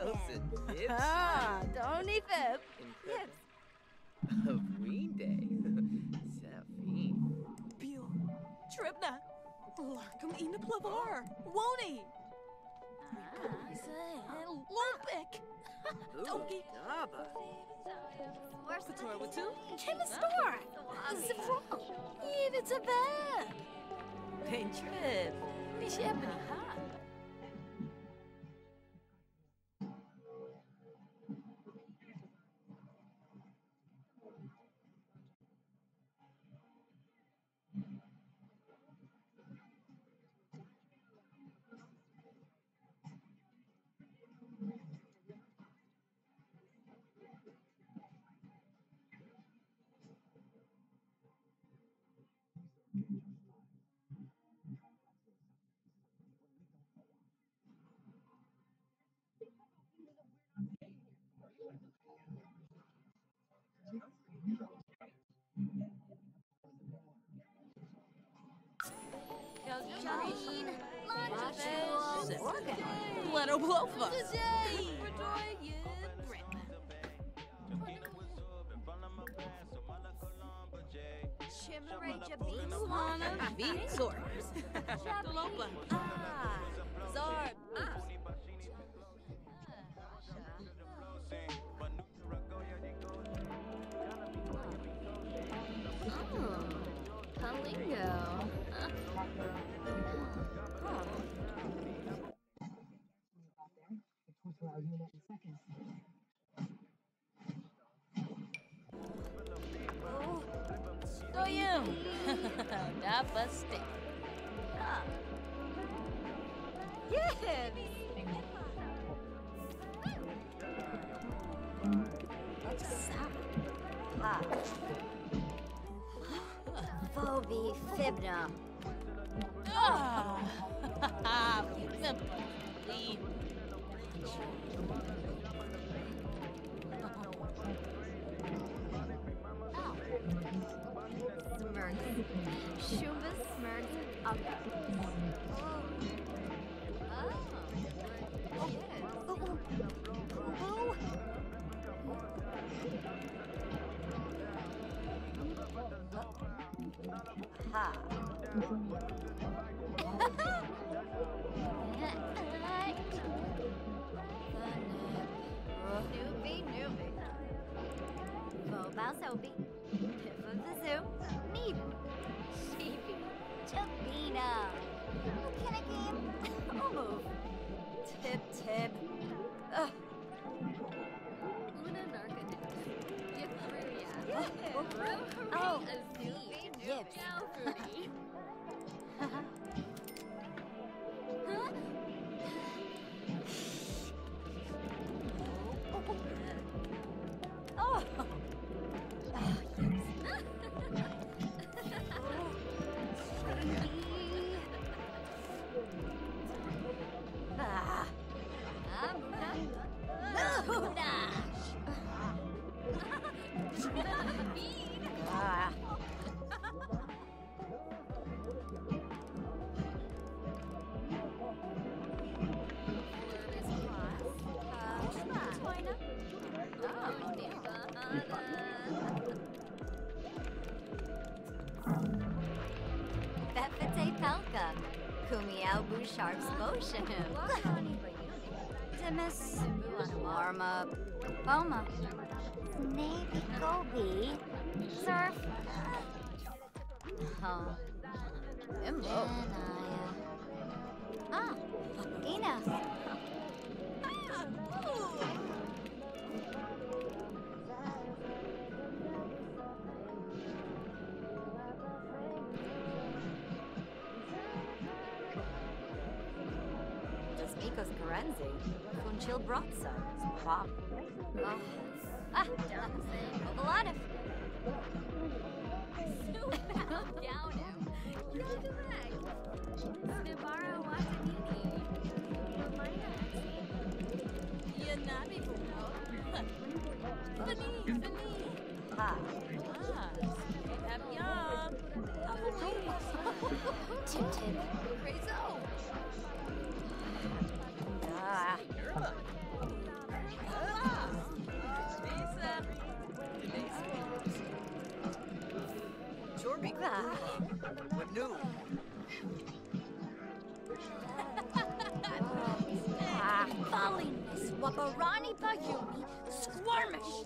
Speaker 15: Ah, Tony Fib.
Speaker 2: Of Green Day. Safine.
Speaker 5: Bill. Tribna. Larkum ina plavar. Woney. Lumpik. Donkey.
Speaker 2: Daba.
Speaker 5: Pator with two.
Speaker 15: Chemistor. Zafro. Even it's a bad. Pain trip. Mishepin.
Speaker 5: Leno Blofa. Lana Vitor. Dolopa.
Speaker 4: Ah.
Speaker 5: Zard. Ah.
Speaker 4: Oh. Palingo.
Speaker 15: Doyum. Dapa stick.
Speaker 4: Ah. Yes. Ha. Phoebe Fibna.
Speaker 15: Ah. Ha. Lead.
Speaker 4: Smirks. Shumba Smirks up. Oh. Oh. Oh. Ha. Newbie, newbie. Mobile Soapy. Tip of the zoo. Neat. Sheepy. Chubina. What kind of game? I'll move. Tip, tip. Ugh. Una narca. Oh, yips. Oh. Ah. Ah. Befete Pelka. Kumiao Bouchard's motion. Demis. Arma. Boma. Navy Gobi. Surf. Oh. Imbo. Ah. Ina. Mikos Karenzi, Funchil Brotsa, Pop. Oh. Ah, Ovalada. Gauno. Yogamak. Nibara Watanini. Yanabi Bruno.
Speaker 15: Fini, fini. Ah. Have yum.
Speaker 4: Tim Tim.
Speaker 15: Rizzo.
Speaker 4: Ah.
Speaker 2: Jorby. What new?
Speaker 4: Ah, Falliness, Wabarani Bayumi, Squirmish.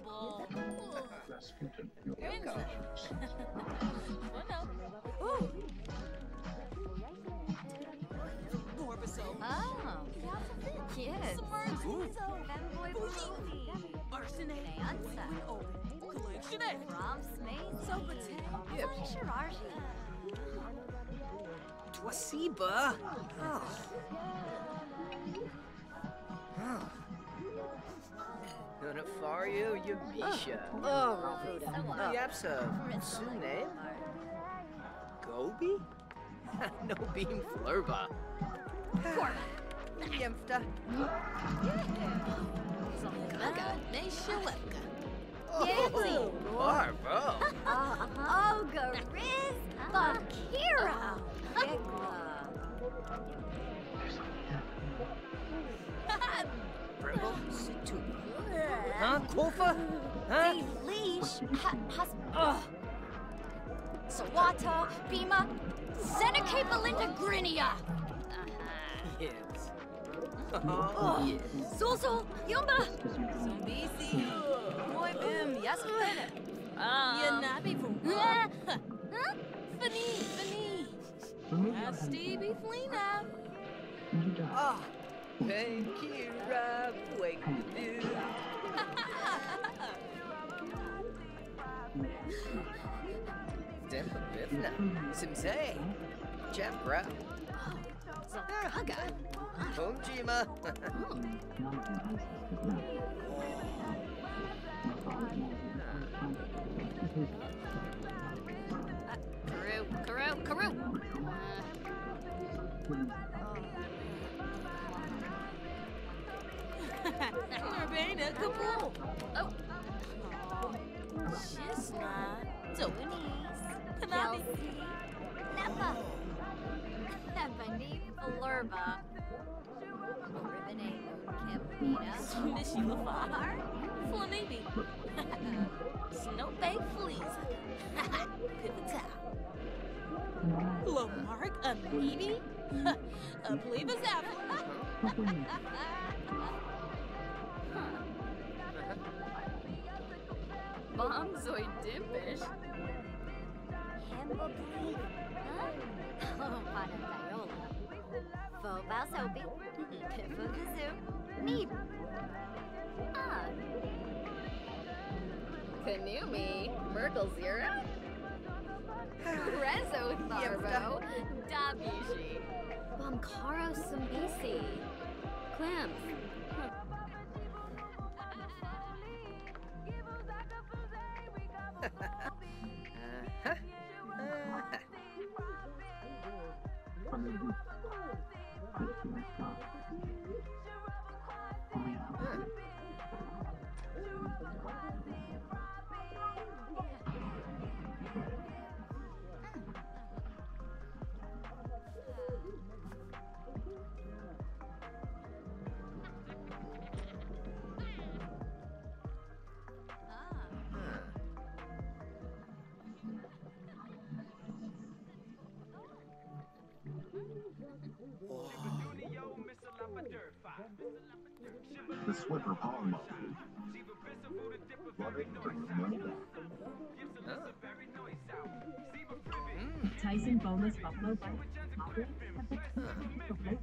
Speaker 15: Ooh. Gorbaso.
Speaker 4: Oh. Yes.
Speaker 15: Femboy Booty. Arsene.
Speaker 4: Neanza.
Speaker 15: Collection A.
Speaker 4: Rom Smaze.
Speaker 15: Sopatel.
Speaker 2: Yep.
Speaker 4: Shiraji.
Speaker 2: Twasiba. Oh. Oh. Unafario Yamisha.
Speaker 4: Oh, Ravuda.
Speaker 2: Yapsa. Sune. Gobi? No beam flurba. Yemfta.
Speaker 15: Gaga. Neshilevka.
Speaker 2: Oh, Barbo.
Speaker 4: Oh, Gariz. Bakira.
Speaker 2: Bribble. Situ. Huh? Kofa? Huh?
Speaker 4: Delish. Has. Ugh. Sawata. Bima. Seneca Belinda Grinia.
Speaker 2: Yes. Oh, yes.
Speaker 4: Zuzu. Yumba.
Speaker 15: Zumbisi. Boy Bim. Yasapena.
Speaker 4: Um.
Speaker 15: Yanabi
Speaker 4: Huh?
Speaker 15: Fini, Fini. That's Stevie Flea
Speaker 2: Oh. Thank you, Rob. Wake the dude. Dempa Bifna. Simsei. Jambra.
Speaker 4: Haga.
Speaker 2: Homjima.
Speaker 4: Karu, Karu, Karu.
Speaker 15: Urbana Kabul.
Speaker 4: Oh.
Speaker 15: Shisna. Doinies.
Speaker 4: Kanabi. Napa. Nebani Flurba. Ribbone Campina.
Speaker 15: Smishy Lafar. Flamibi. Snowbake Fleas. Pivotal. Lamarck Amibi. A Plebis Apple.
Speaker 4: Bombzoid Dimpish. Hembo Bleed. Huh? Oh, Panatayola. Fobal Soapy. Piffo Kazoo. Neep. Ah. Kanumi. Merkel Zero. Rezo Tharbo. Dabishi. Bonkaro Sumbisi. Clamp.
Speaker 2: Uh-huh. Uh-huh.
Speaker 14: The Swiffer Palm.
Speaker 16: Tyson boneless buffalo bites. Tyson any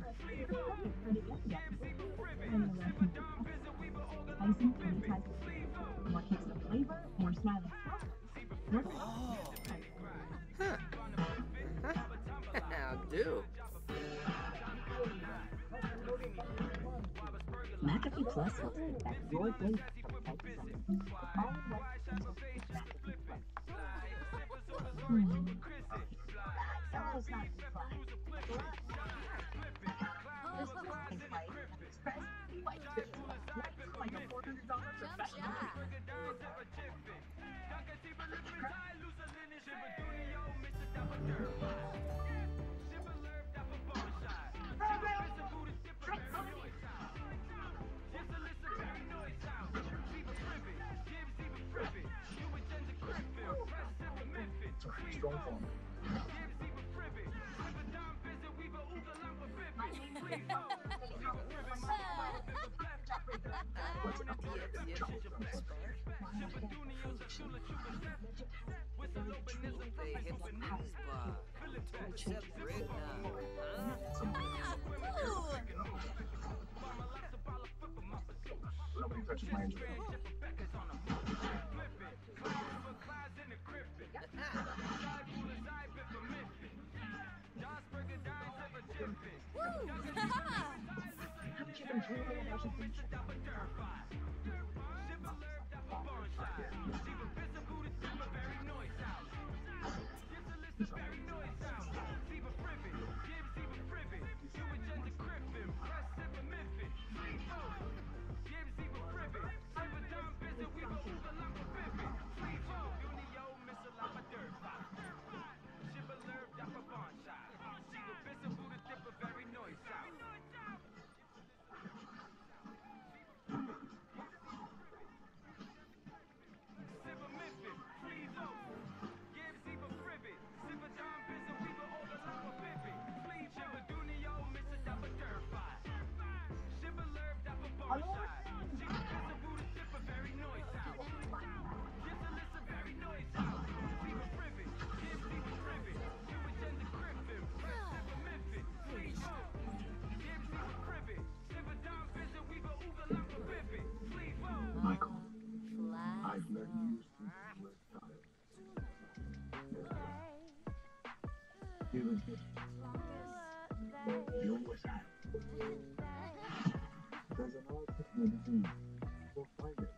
Speaker 16: Tyson. More kicks of flavor, more smiling.
Speaker 2: Oh. Huh. How do?
Speaker 16: McAfee Plus will take back your flavor. Hmm. Someone's not replying. This looks like express white like a four hundred dollar professional.
Speaker 10: Strong form. Nobody touches my engine. Chicken dreaming about your future. Michael, I've learned you since you were a child. You were just you were sad. There's an autism disease. We'll find it.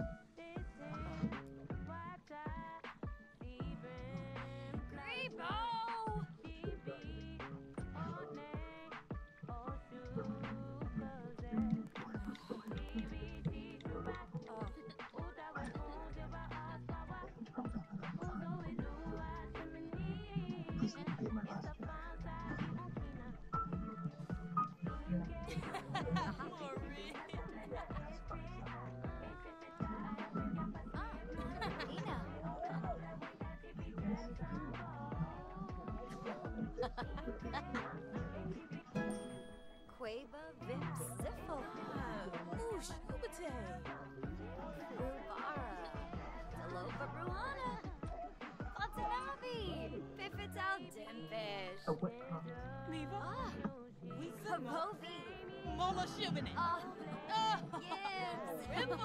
Speaker 4: Quaba Vip Ziffle.
Speaker 5: Oosh, Ubate.
Speaker 4: Rubara. Talopa Bruhana. Fatanavi. Pifital Dimpish.
Speaker 5: Neva.
Speaker 4: Ah. Popovi.
Speaker 5: Mola Shubini.
Speaker 4: Oh.
Speaker 5: Oh.
Speaker 4: Yes.
Speaker 5: Rimbo.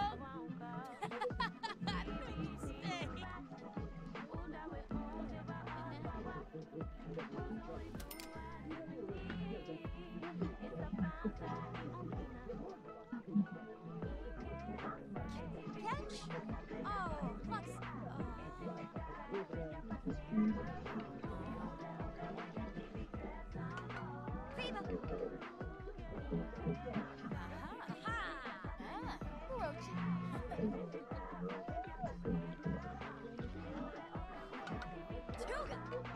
Speaker 5: I knew you'd stay.
Speaker 4: Catch? Oh, Lux. Viva! Aha! Ah, Roach. Tuga!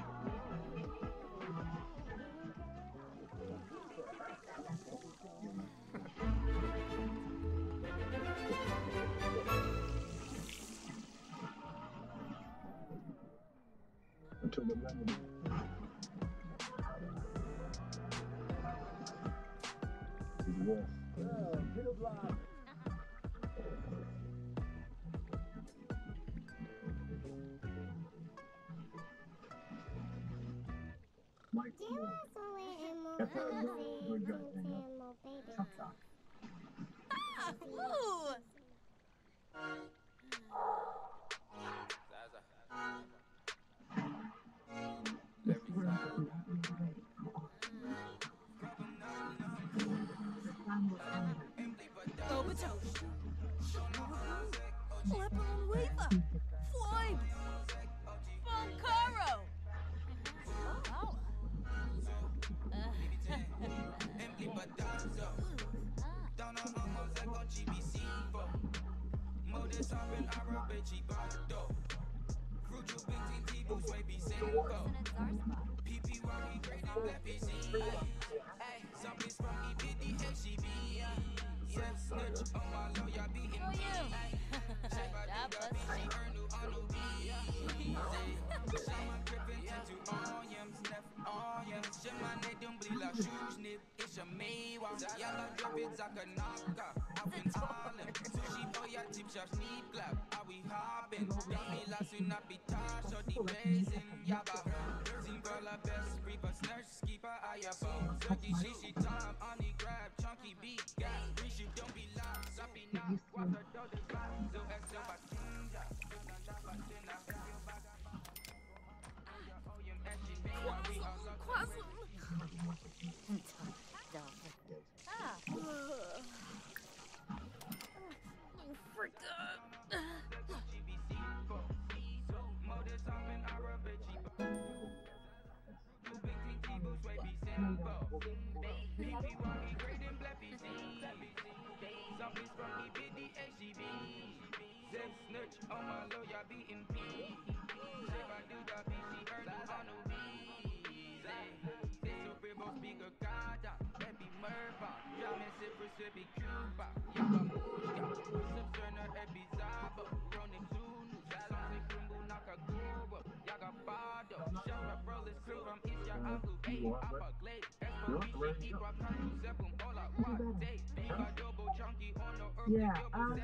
Speaker 10: Until the remedy. Is war. Oh, middle block. Mike, we're good. Chuck talk.
Speaker 5: Ah, ooh. Obatosh. Flippin' Weaver. Floyd. Boncaro. Oh.
Speaker 1: Yeah, um,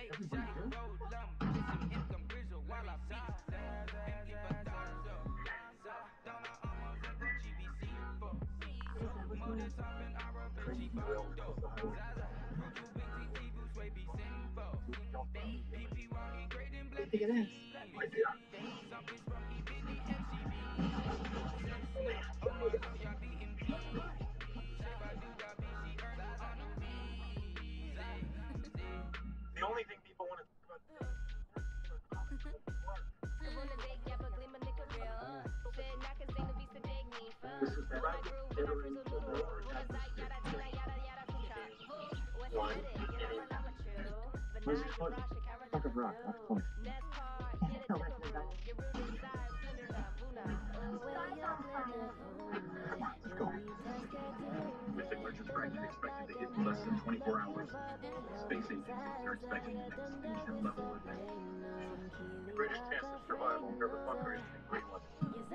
Speaker 8: Take it in.
Speaker 10: The only thing people want to
Speaker 8: This is the right iteration of the one. Where's the point? Fuck a rock, that's the point. Let's go.
Speaker 6: Mythic Merchants Bracket expected to hit in less than twenty-four hours. Space agencies are expecting the next spaceship level event. The greatest chance of survival near the bunker is in Greenland.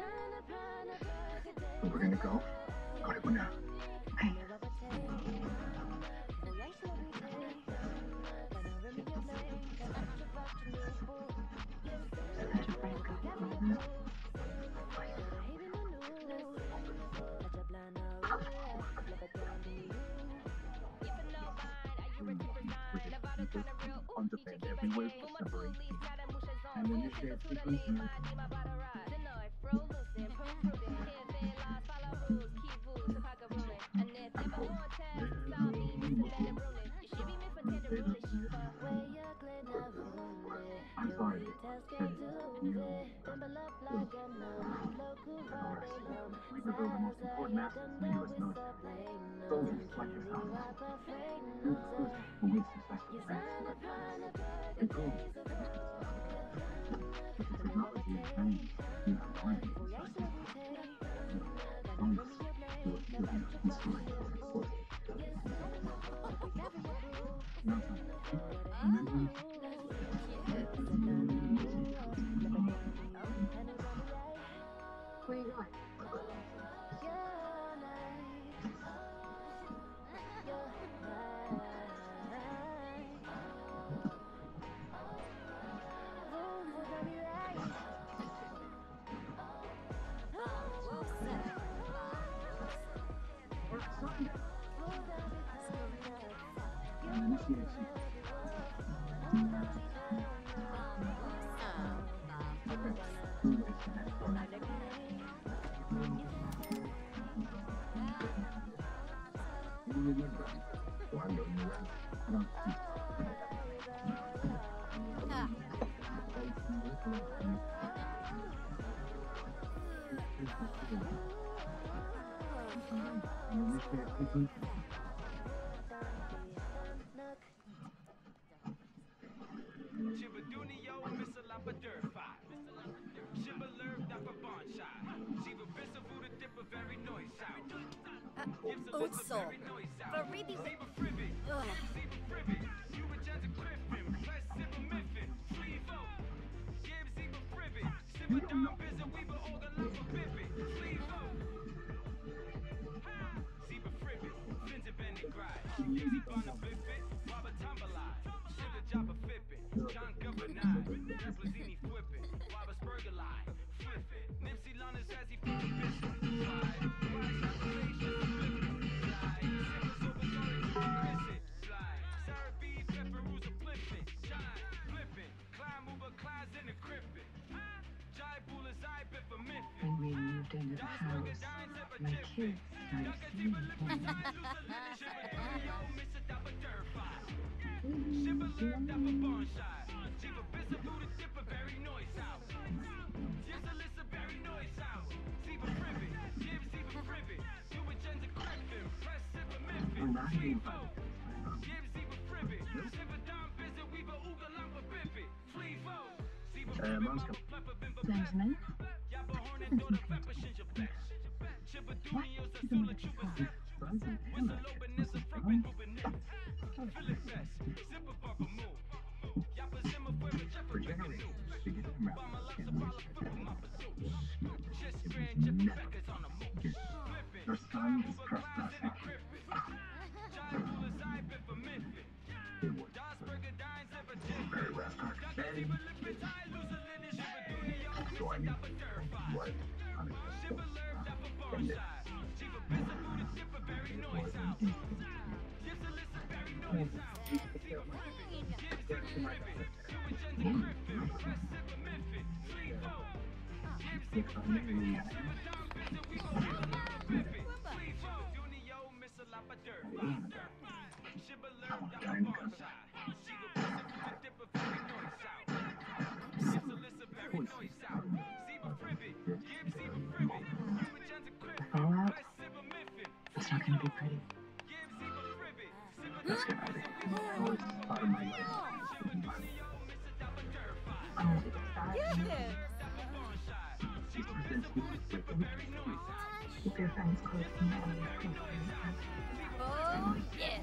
Speaker 8: We're gonna go. Gotta go now.
Speaker 6: Understand everywhere for separation and initiate sequence.
Speaker 8: I'm sorry.
Speaker 6: We reveal the most important assets in the U S military. Soldiers like yourself. You're the first who wins successful France. It proves that the technology is changed. You have learned it precisely. Promise you will hear your history recorded. Remember?
Speaker 11: Where are you going?
Speaker 6: Initiation. Okay. Who is the next one? You remember? So I know you well. No. Initiate sequence.
Speaker 4: Utso. Varibi. Ugh.
Speaker 12: When we moved into the house, my kids started singing for me.
Speaker 6: We're not even Uh, mom's coming.
Speaker 12: Benjamin?
Speaker 6: For generations, the getting around your son is crushed us out. It was very last card. So I mean, what? From this.
Speaker 12: Fallout? It's not gonna be pretty.
Speaker 6: That's gonna be part of my life.
Speaker 12: I'm gonna take a shot. Keep your friends close and let them close.
Speaker 4: Oh, yes.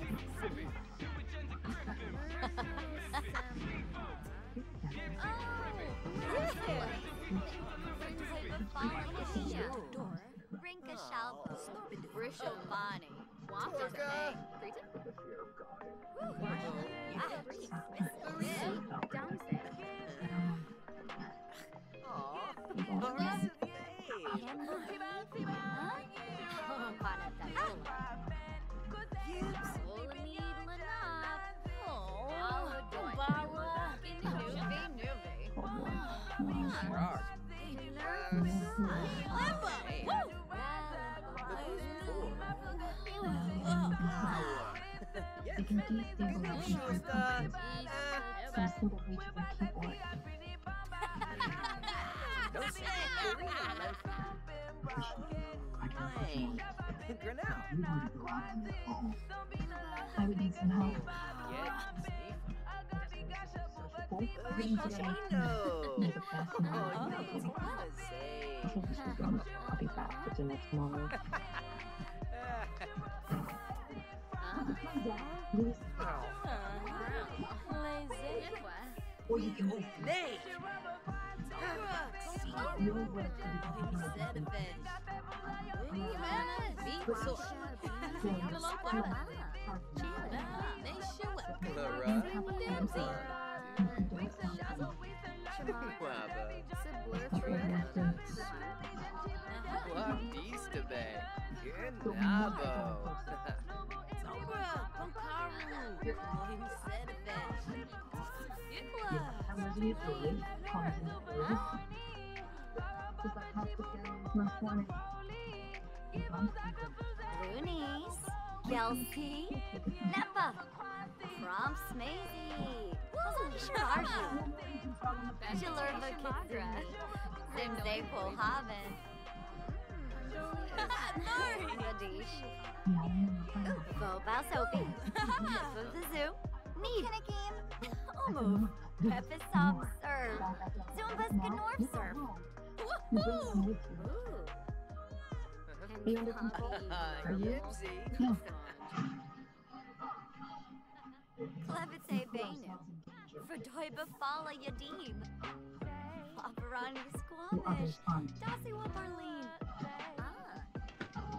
Speaker 4: Rinka Shalva, Brisho Bani, Wafter May,
Speaker 12: We can destabilize your computer. Some simple features on keyboard. I would need some help. Ring today. Need a fast one. I think we should go. I'll be back for the next moment. Luis. Or you can listen. Your work to be
Speaker 4: Loonies, Kelsey, Nepa, from Smazy, Sharju, Chilurva Kitra, Zimzeko Haven, Yadish, Vobal Soapy, Nip of the Zoo, Need, Umu, Peppa Soft Serve, Zumba's Gnorf Serve.
Speaker 11: Are you under control? Are you?
Speaker 2: Yipsy.
Speaker 11: No.
Speaker 4: Clevite Benu. Verdoi Befala Yadim. Waparani Squamish. Dasi Waparleen. Ah.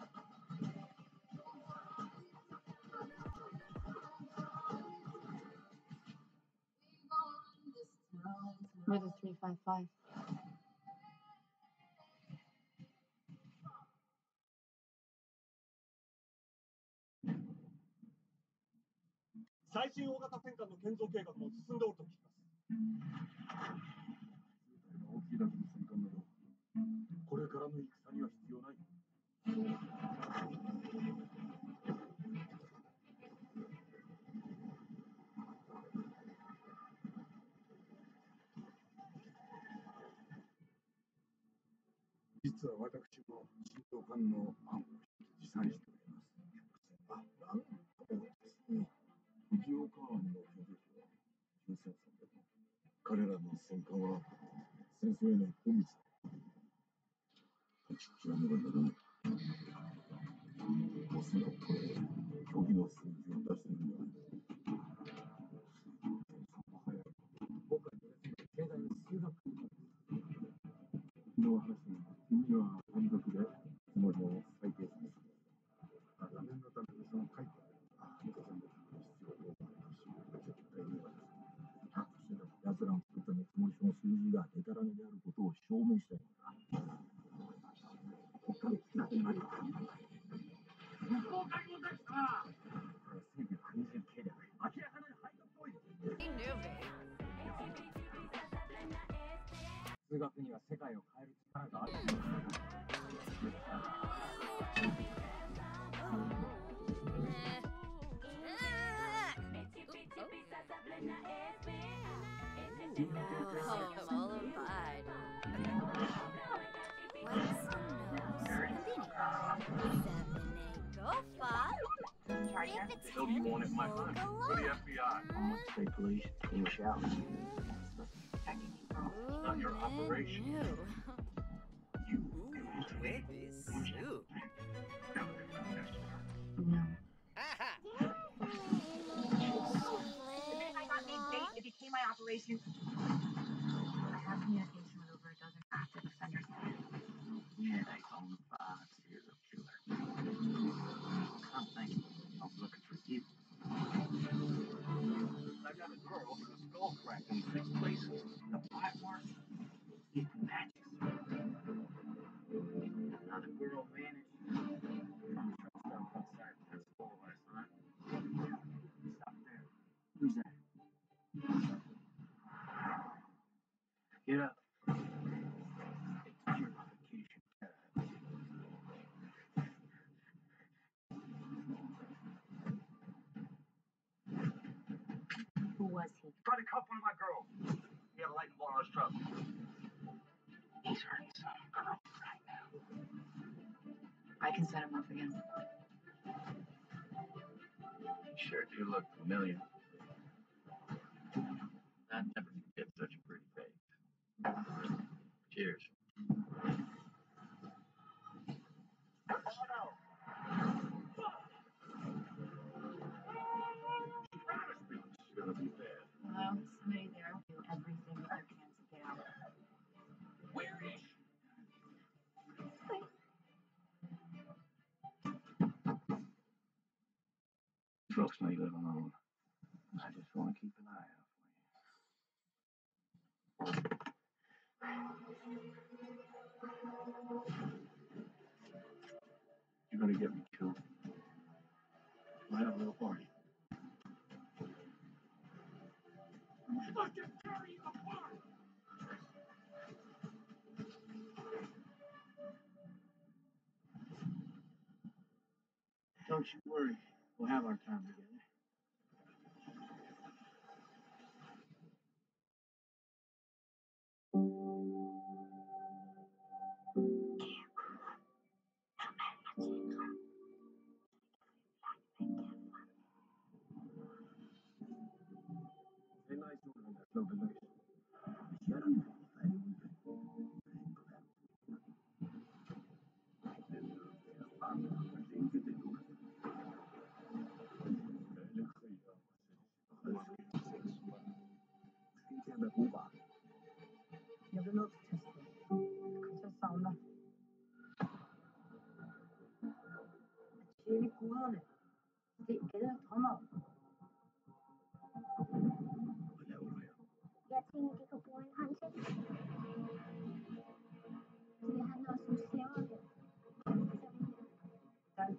Speaker 11: Where's the three five five?
Speaker 4: He knew me.
Speaker 9: 数学には世界を変える力がある。
Speaker 4: Oh, qualified. What's the nose? Seven, eight, go far. If it's
Speaker 3: What do you want at my time? For the F B I.
Speaker 8: I'm with the state police. You shout.
Speaker 3: It's not your operation.
Speaker 2: Ooh, baby soup.
Speaker 11: No.
Speaker 2: Aha!
Speaker 11: I got named Bait. It became my operation. I have communication with over a dozen active offenders.
Speaker 8: Yeah, they own five serial killer. I'm thinking I was looking for you.
Speaker 3: I got a girl with a skull crack in six places.
Speaker 8: The black mark, it matches. Another girl vanished from a truck stop outside Pensacola last night. Stop there. Who's that? Get up. It's your vacation time.
Speaker 11: Who was he?
Speaker 3: Try to cuff one of my girls. He had a light blow on his truck.
Speaker 8: He's hurting some girl right now.
Speaker 11: I can set him up again.
Speaker 8: Sure do look familiar. I'd never forget such a pretty face. Cheers. It's gonna be bad.
Speaker 11: Well, somebody there will do everything that they can to get out.
Speaker 8: Where is she? Folks know you live alone. I just want to keep an eye out for you. You're gonna get me killed. We'll have a little party. I can tear you apart! Don't you worry. We'll have our time together. Say nice to her, that's no delay. Shut up.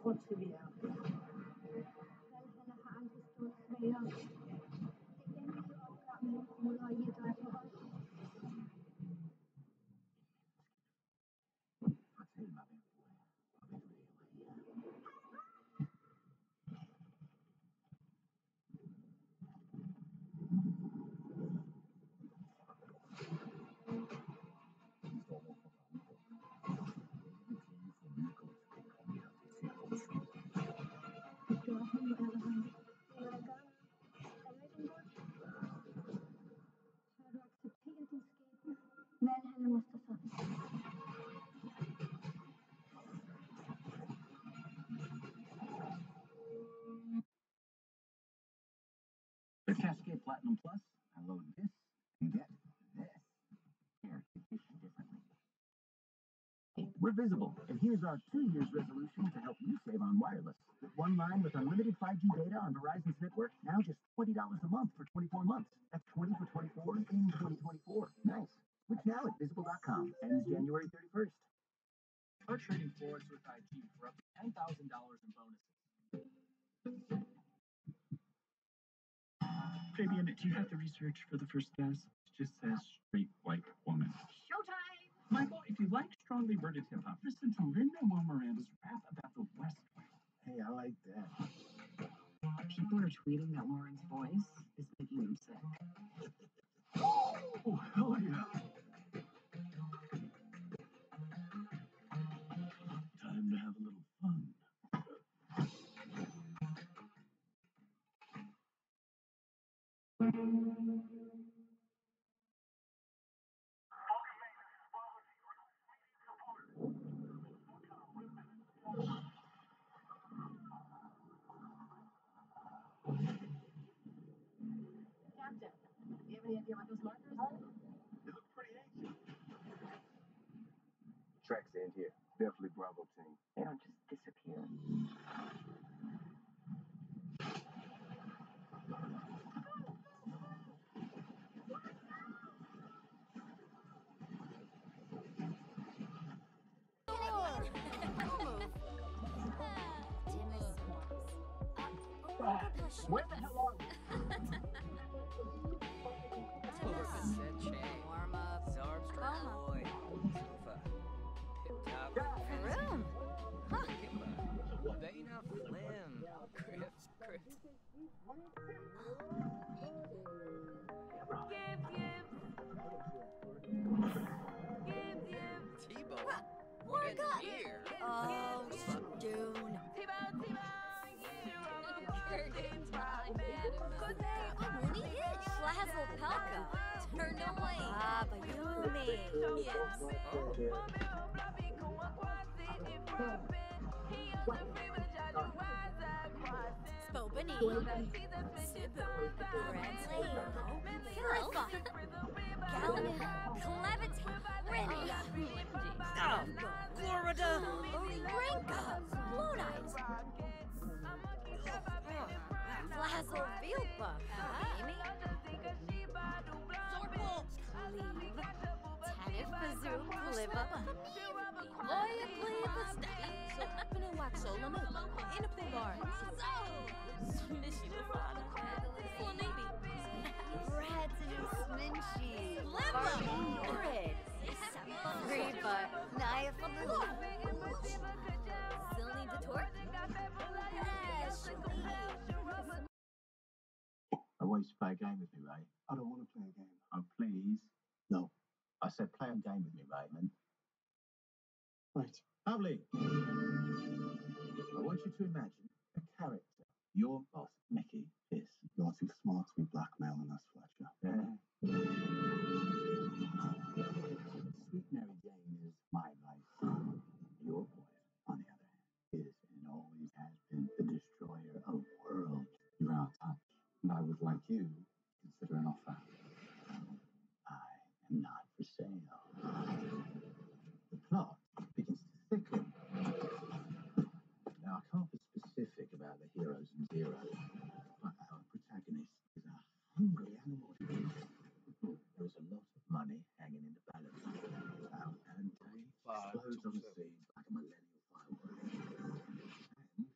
Speaker 8: With Cascade Platinum Plus, I load this and get this. Here, to kiss you differently. We're Visible, and here's our two years resolution to help you save on wireless. One line with unlimited five G data on Verizon's network, now just twenty dollars a month for twenty-four months. That's twenty for twenty-four in twenty twenty-four. Nice. Switch now at visible dot com. Ends January thirty-first.
Speaker 9: We're trading Florence with I G for up to ten thousand dollars in bonuses. Fabian, do you have the research for the first guess? It just says straight white woman.
Speaker 11: Showtime!
Speaker 9: Michael, if you like strongly worded hip hop, listen to Lin-Manuel Miranda's rap about the West Wing.
Speaker 8: Hey, I like that.
Speaker 1: People are tweeting that Lauren's voice is making them sick.
Speaker 8: Oh, hell yeah. Time to have a little fun.
Speaker 11: Captain, do you have any idea what those markers are?
Speaker 3: They look pretty ancient. Tracks end here. Definitely Bravo team.
Speaker 11: They don't just disappear.
Speaker 8: Where the hell are we?
Speaker 2: Warm up. Zarbs Dracoy. Sofa. Pip top.
Speaker 4: Room. Huh.
Speaker 2: Baina Flim. Crips. Crips. T-Bone.
Speaker 4: Warg up.
Speaker 2: Here.
Speaker 4: Oh, Dune. Flazzle Pelka. Turned away. Ah, Bayumi. Yes. Spobany. Sibu. Bransley. Philippa. Gallon. Clevity. Renny.
Speaker 2: Oh, Florida.
Speaker 4: Rinka. Blue Eyes. Flazzle Vilpa. Amy. Zorpo. Cleve. Tanif Bazoo. Cliva.
Speaker 5: Oye, Cliva. So, Pino Waxola. In a pool bar. So, Smishy Lafana. Flanibi.
Speaker 4: Breads and Sminchi.
Speaker 5: Liver.
Speaker 4: Bread. Reba. Naya Flu. Zilni Detor.
Speaker 8: I want you to play a game with me, Ray.
Speaker 10: I don't want to play a game.
Speaker 8: Oh, please.
Speaker 10: No.
Speaker 8: I said play a game with me, Raymond.
Speaker 10: Right.
Speaker 8: Lovely. I want you to imagine a character. Your boss, Mickey Fisk.
Speaker 10: You're too smart to be blackmailing us, Fletcher.
Speaker 8: Yeah. Sweet Mary Jane is my life. Your boy, on the other hand, is and always has been the destroyer of worlds.
Speaker 10: You're out of touch. And I would like you to consider an offer.
Speaker 8: I am not for sale. The plot begins to thicken. Now, I can't be specific about the heroes and zeros, but our protagonist is a hungry animal. There is a lot of money hanging in the balance. Our ante explodes on the scene like a millennial firework. And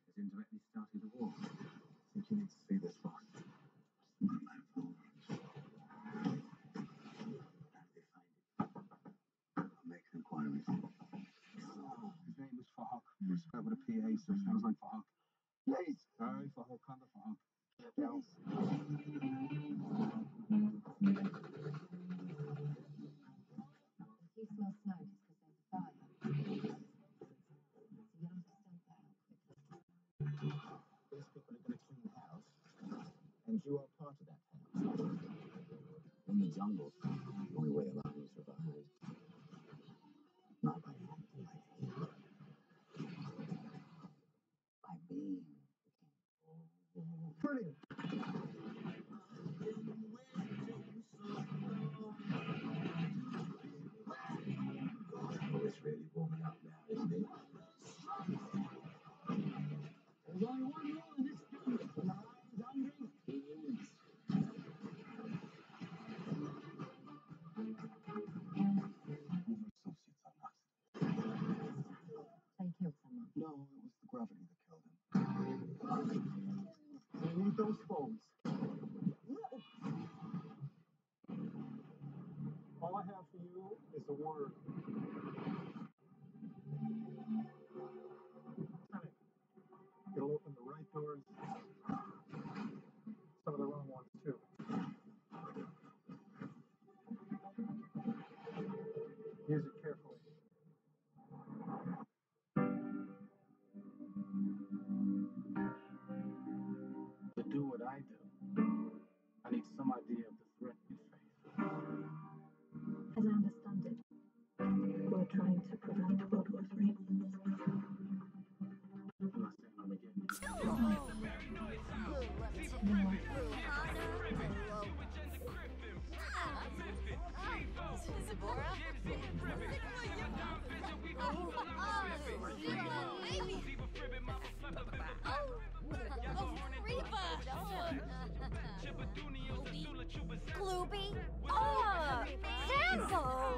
Speaker 6: Respect with a P A system. Sounds like for Hawk. Please. Sorry for Hawk, kind of for Hawk. Yes.
Speaker 11: If you smell smoke, it's because there's a fire. So you don't start that out quickly.
Speaker 6: These people are going to clean the house, and you are part of that house. In the jungle, the only way a lion survives, not by acting like him, by being. Brilliant. Oh, it's really warming up now, isn't it? There's only one rule in this jungle. When the lion's hungry, he eats.
Speaker 11: So you killed someone?
Speaker 6: No, it was the gravity that killed him. I need those phones. All I have for you is a word. It'll open the right doors, some of the wrong ones too. Use it carefully. To do what I do, I need some idea of the threat you face.
Speaker 16: As I understand it, we're trying to prevent World War Three.
Speaker 6: I'm not saying I'm against it.
Speaker 4: Glooby? Oh, Sambo!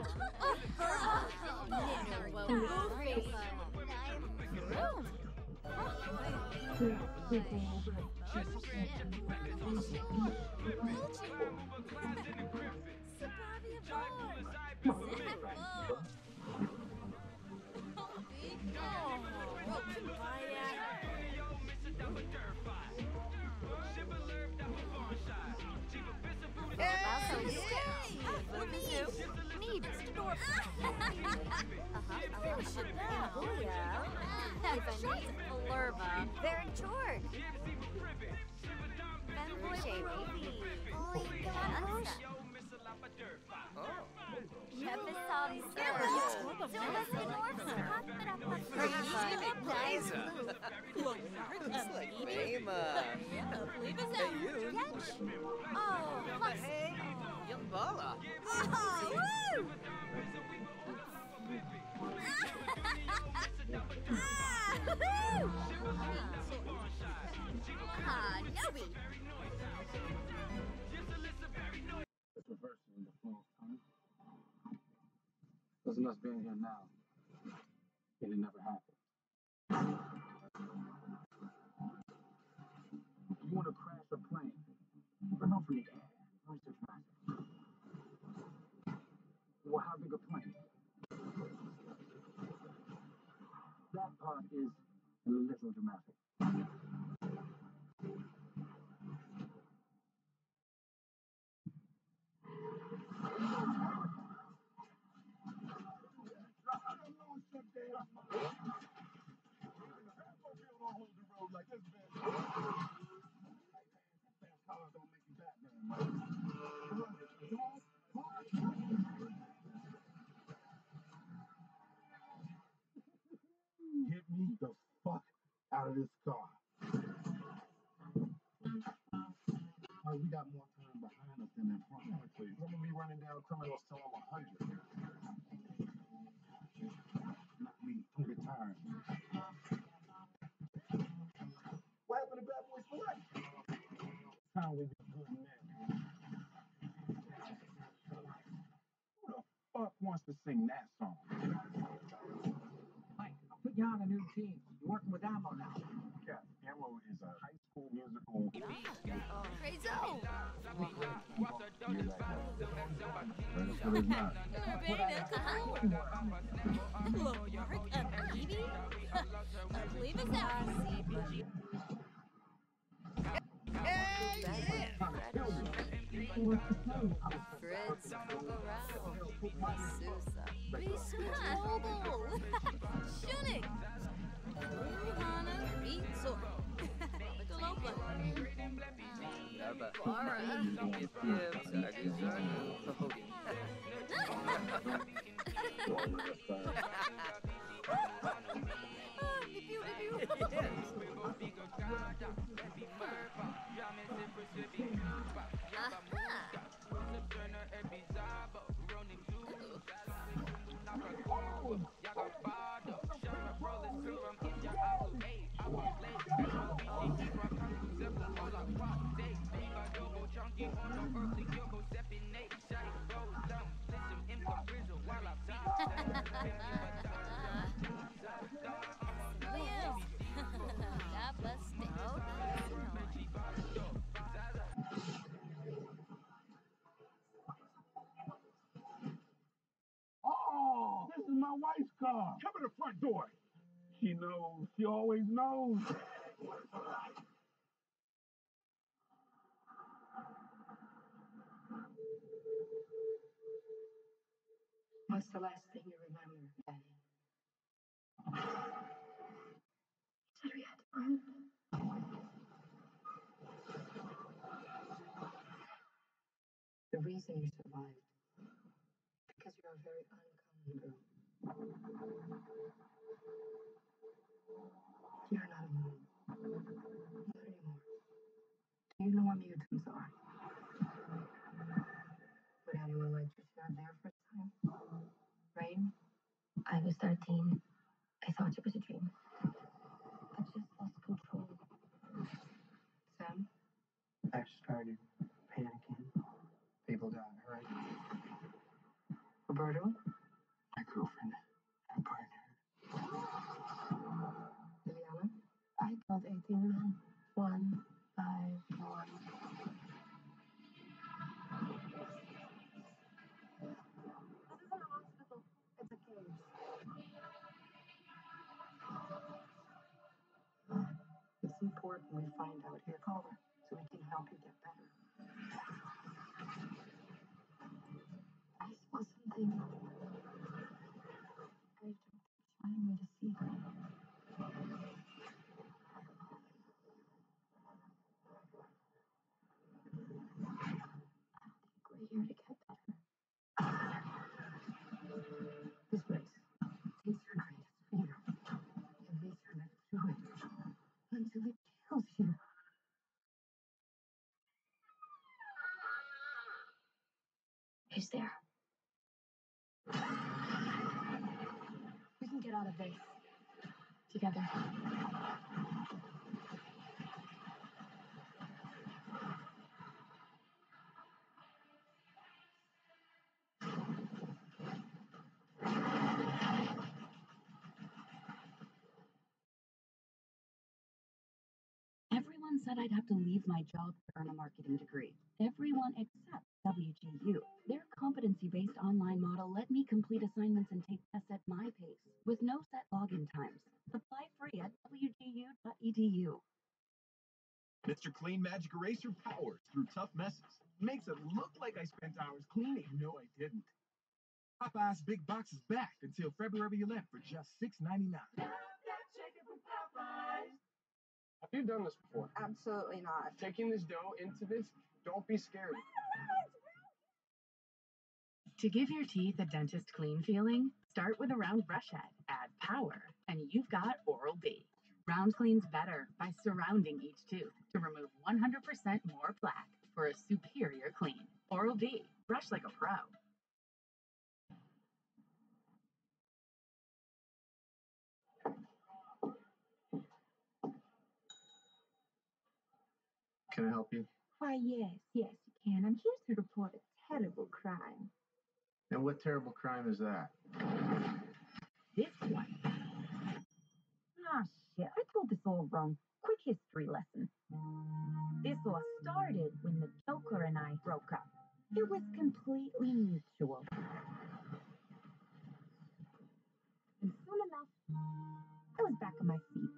Speaker 4: Very short. Oh,
Speaker 2: Hey, young Bala.
Speaker 4: Ah, Nobi.
Speaker 6: It's reversing the flow of time. Doesn't us being here now, and it never happened. You want to crash a plane, but not from the air. Where's the massive? Well, how big a plane? That part is a little dramatic. Get me the fuck out of this car. Oh, we got more time behind us than in front. We're gonna be running down criminals till I'm a hundred. Not me. I'm retired. What happened to Bad Boys for Life? Time we be good men. Who the fuck wants to sing that song?
Speaker 1: Mike, I'll put you on a new team. You're working with Ammo now.
Speaker 6: Yeah, Ammo is a high school musical.
Speaker 4: Rizzo!
Speaker 16: what to tell you.
Speaker 4: Fritz, Corral, Sousa. Be mobile.
Speaker 5: Shunik. Hana, Rizzo. Lopa.
Speaker 2: Yarba.
Speaker 4: Bara.
Speaker 2: Yip yip. Sargu sargu. Hogan.
Speaker 6: Oh, this is my wife's car. Come to the front door. She knows. She always knows.
Speaker 11: What's the last thing you remember, Danny? You said we had to run. The reason you survived, because you're a very uncommon girl. You're not alone. Not anymore. Do you know what mutants are? Would anyone like to share their first time? Rain? I was thirteen. I thought it was a dream. I just lost control. Sam?
Speaker 10: I started panicking. People got hurt.
Speaker 11: Roberto?
Speaker 10: My girlfriend, my partner.
Speaker 11: Juliana? I killed eighteen men. One by one. This isn't a hospital. It's a cage. It's important we find out your caller so we can help you get better. I saw something. I took time me to see. We're here to get better. This place takes your greatest fear and makes you live through it until it kills you. Who's there? We can get out of this together.
Speaker 17: Everyone said I'd have to leave my job to earn a marketing degree. Everyone except W G U. Their competency-based online model let me complete assignments and take tests at my pace, with no set login times. Apply free at W G U dot E D U.
Speaker 3: Mister Clean Magic Eraser powers through tough messes. Makes it look like I spent hours cleaning. No, I didn't. Popeye's Big Box is back until February eleventh for just six ninety-nine.
Speaker 10: Have you done this before?
Speaker 11: Absolutely not.
Speaker 10: Taking this dough into this, don't be scared.
Speaker 18: To give your teeth a dentist clean feeling, start with a round brush head, add power, and you've got Oral-B. Round cleans better by surrounding each tooth to remove one hundred percent more plaque for a superior clean. Oral-B, brush like a pro.
Speaker 10: Can I help you?
Speaker 16: Why, yes, yes, you can. I'm here to report a terrible crime.
Speaker 10: And what terrible crime is that?
Speaker 16: This one. Ah, shit. I told this all wrong. Quick history lesson. This all started when the Joker and I broke up. It was completely mutual. And soon enough, I was back on my feet.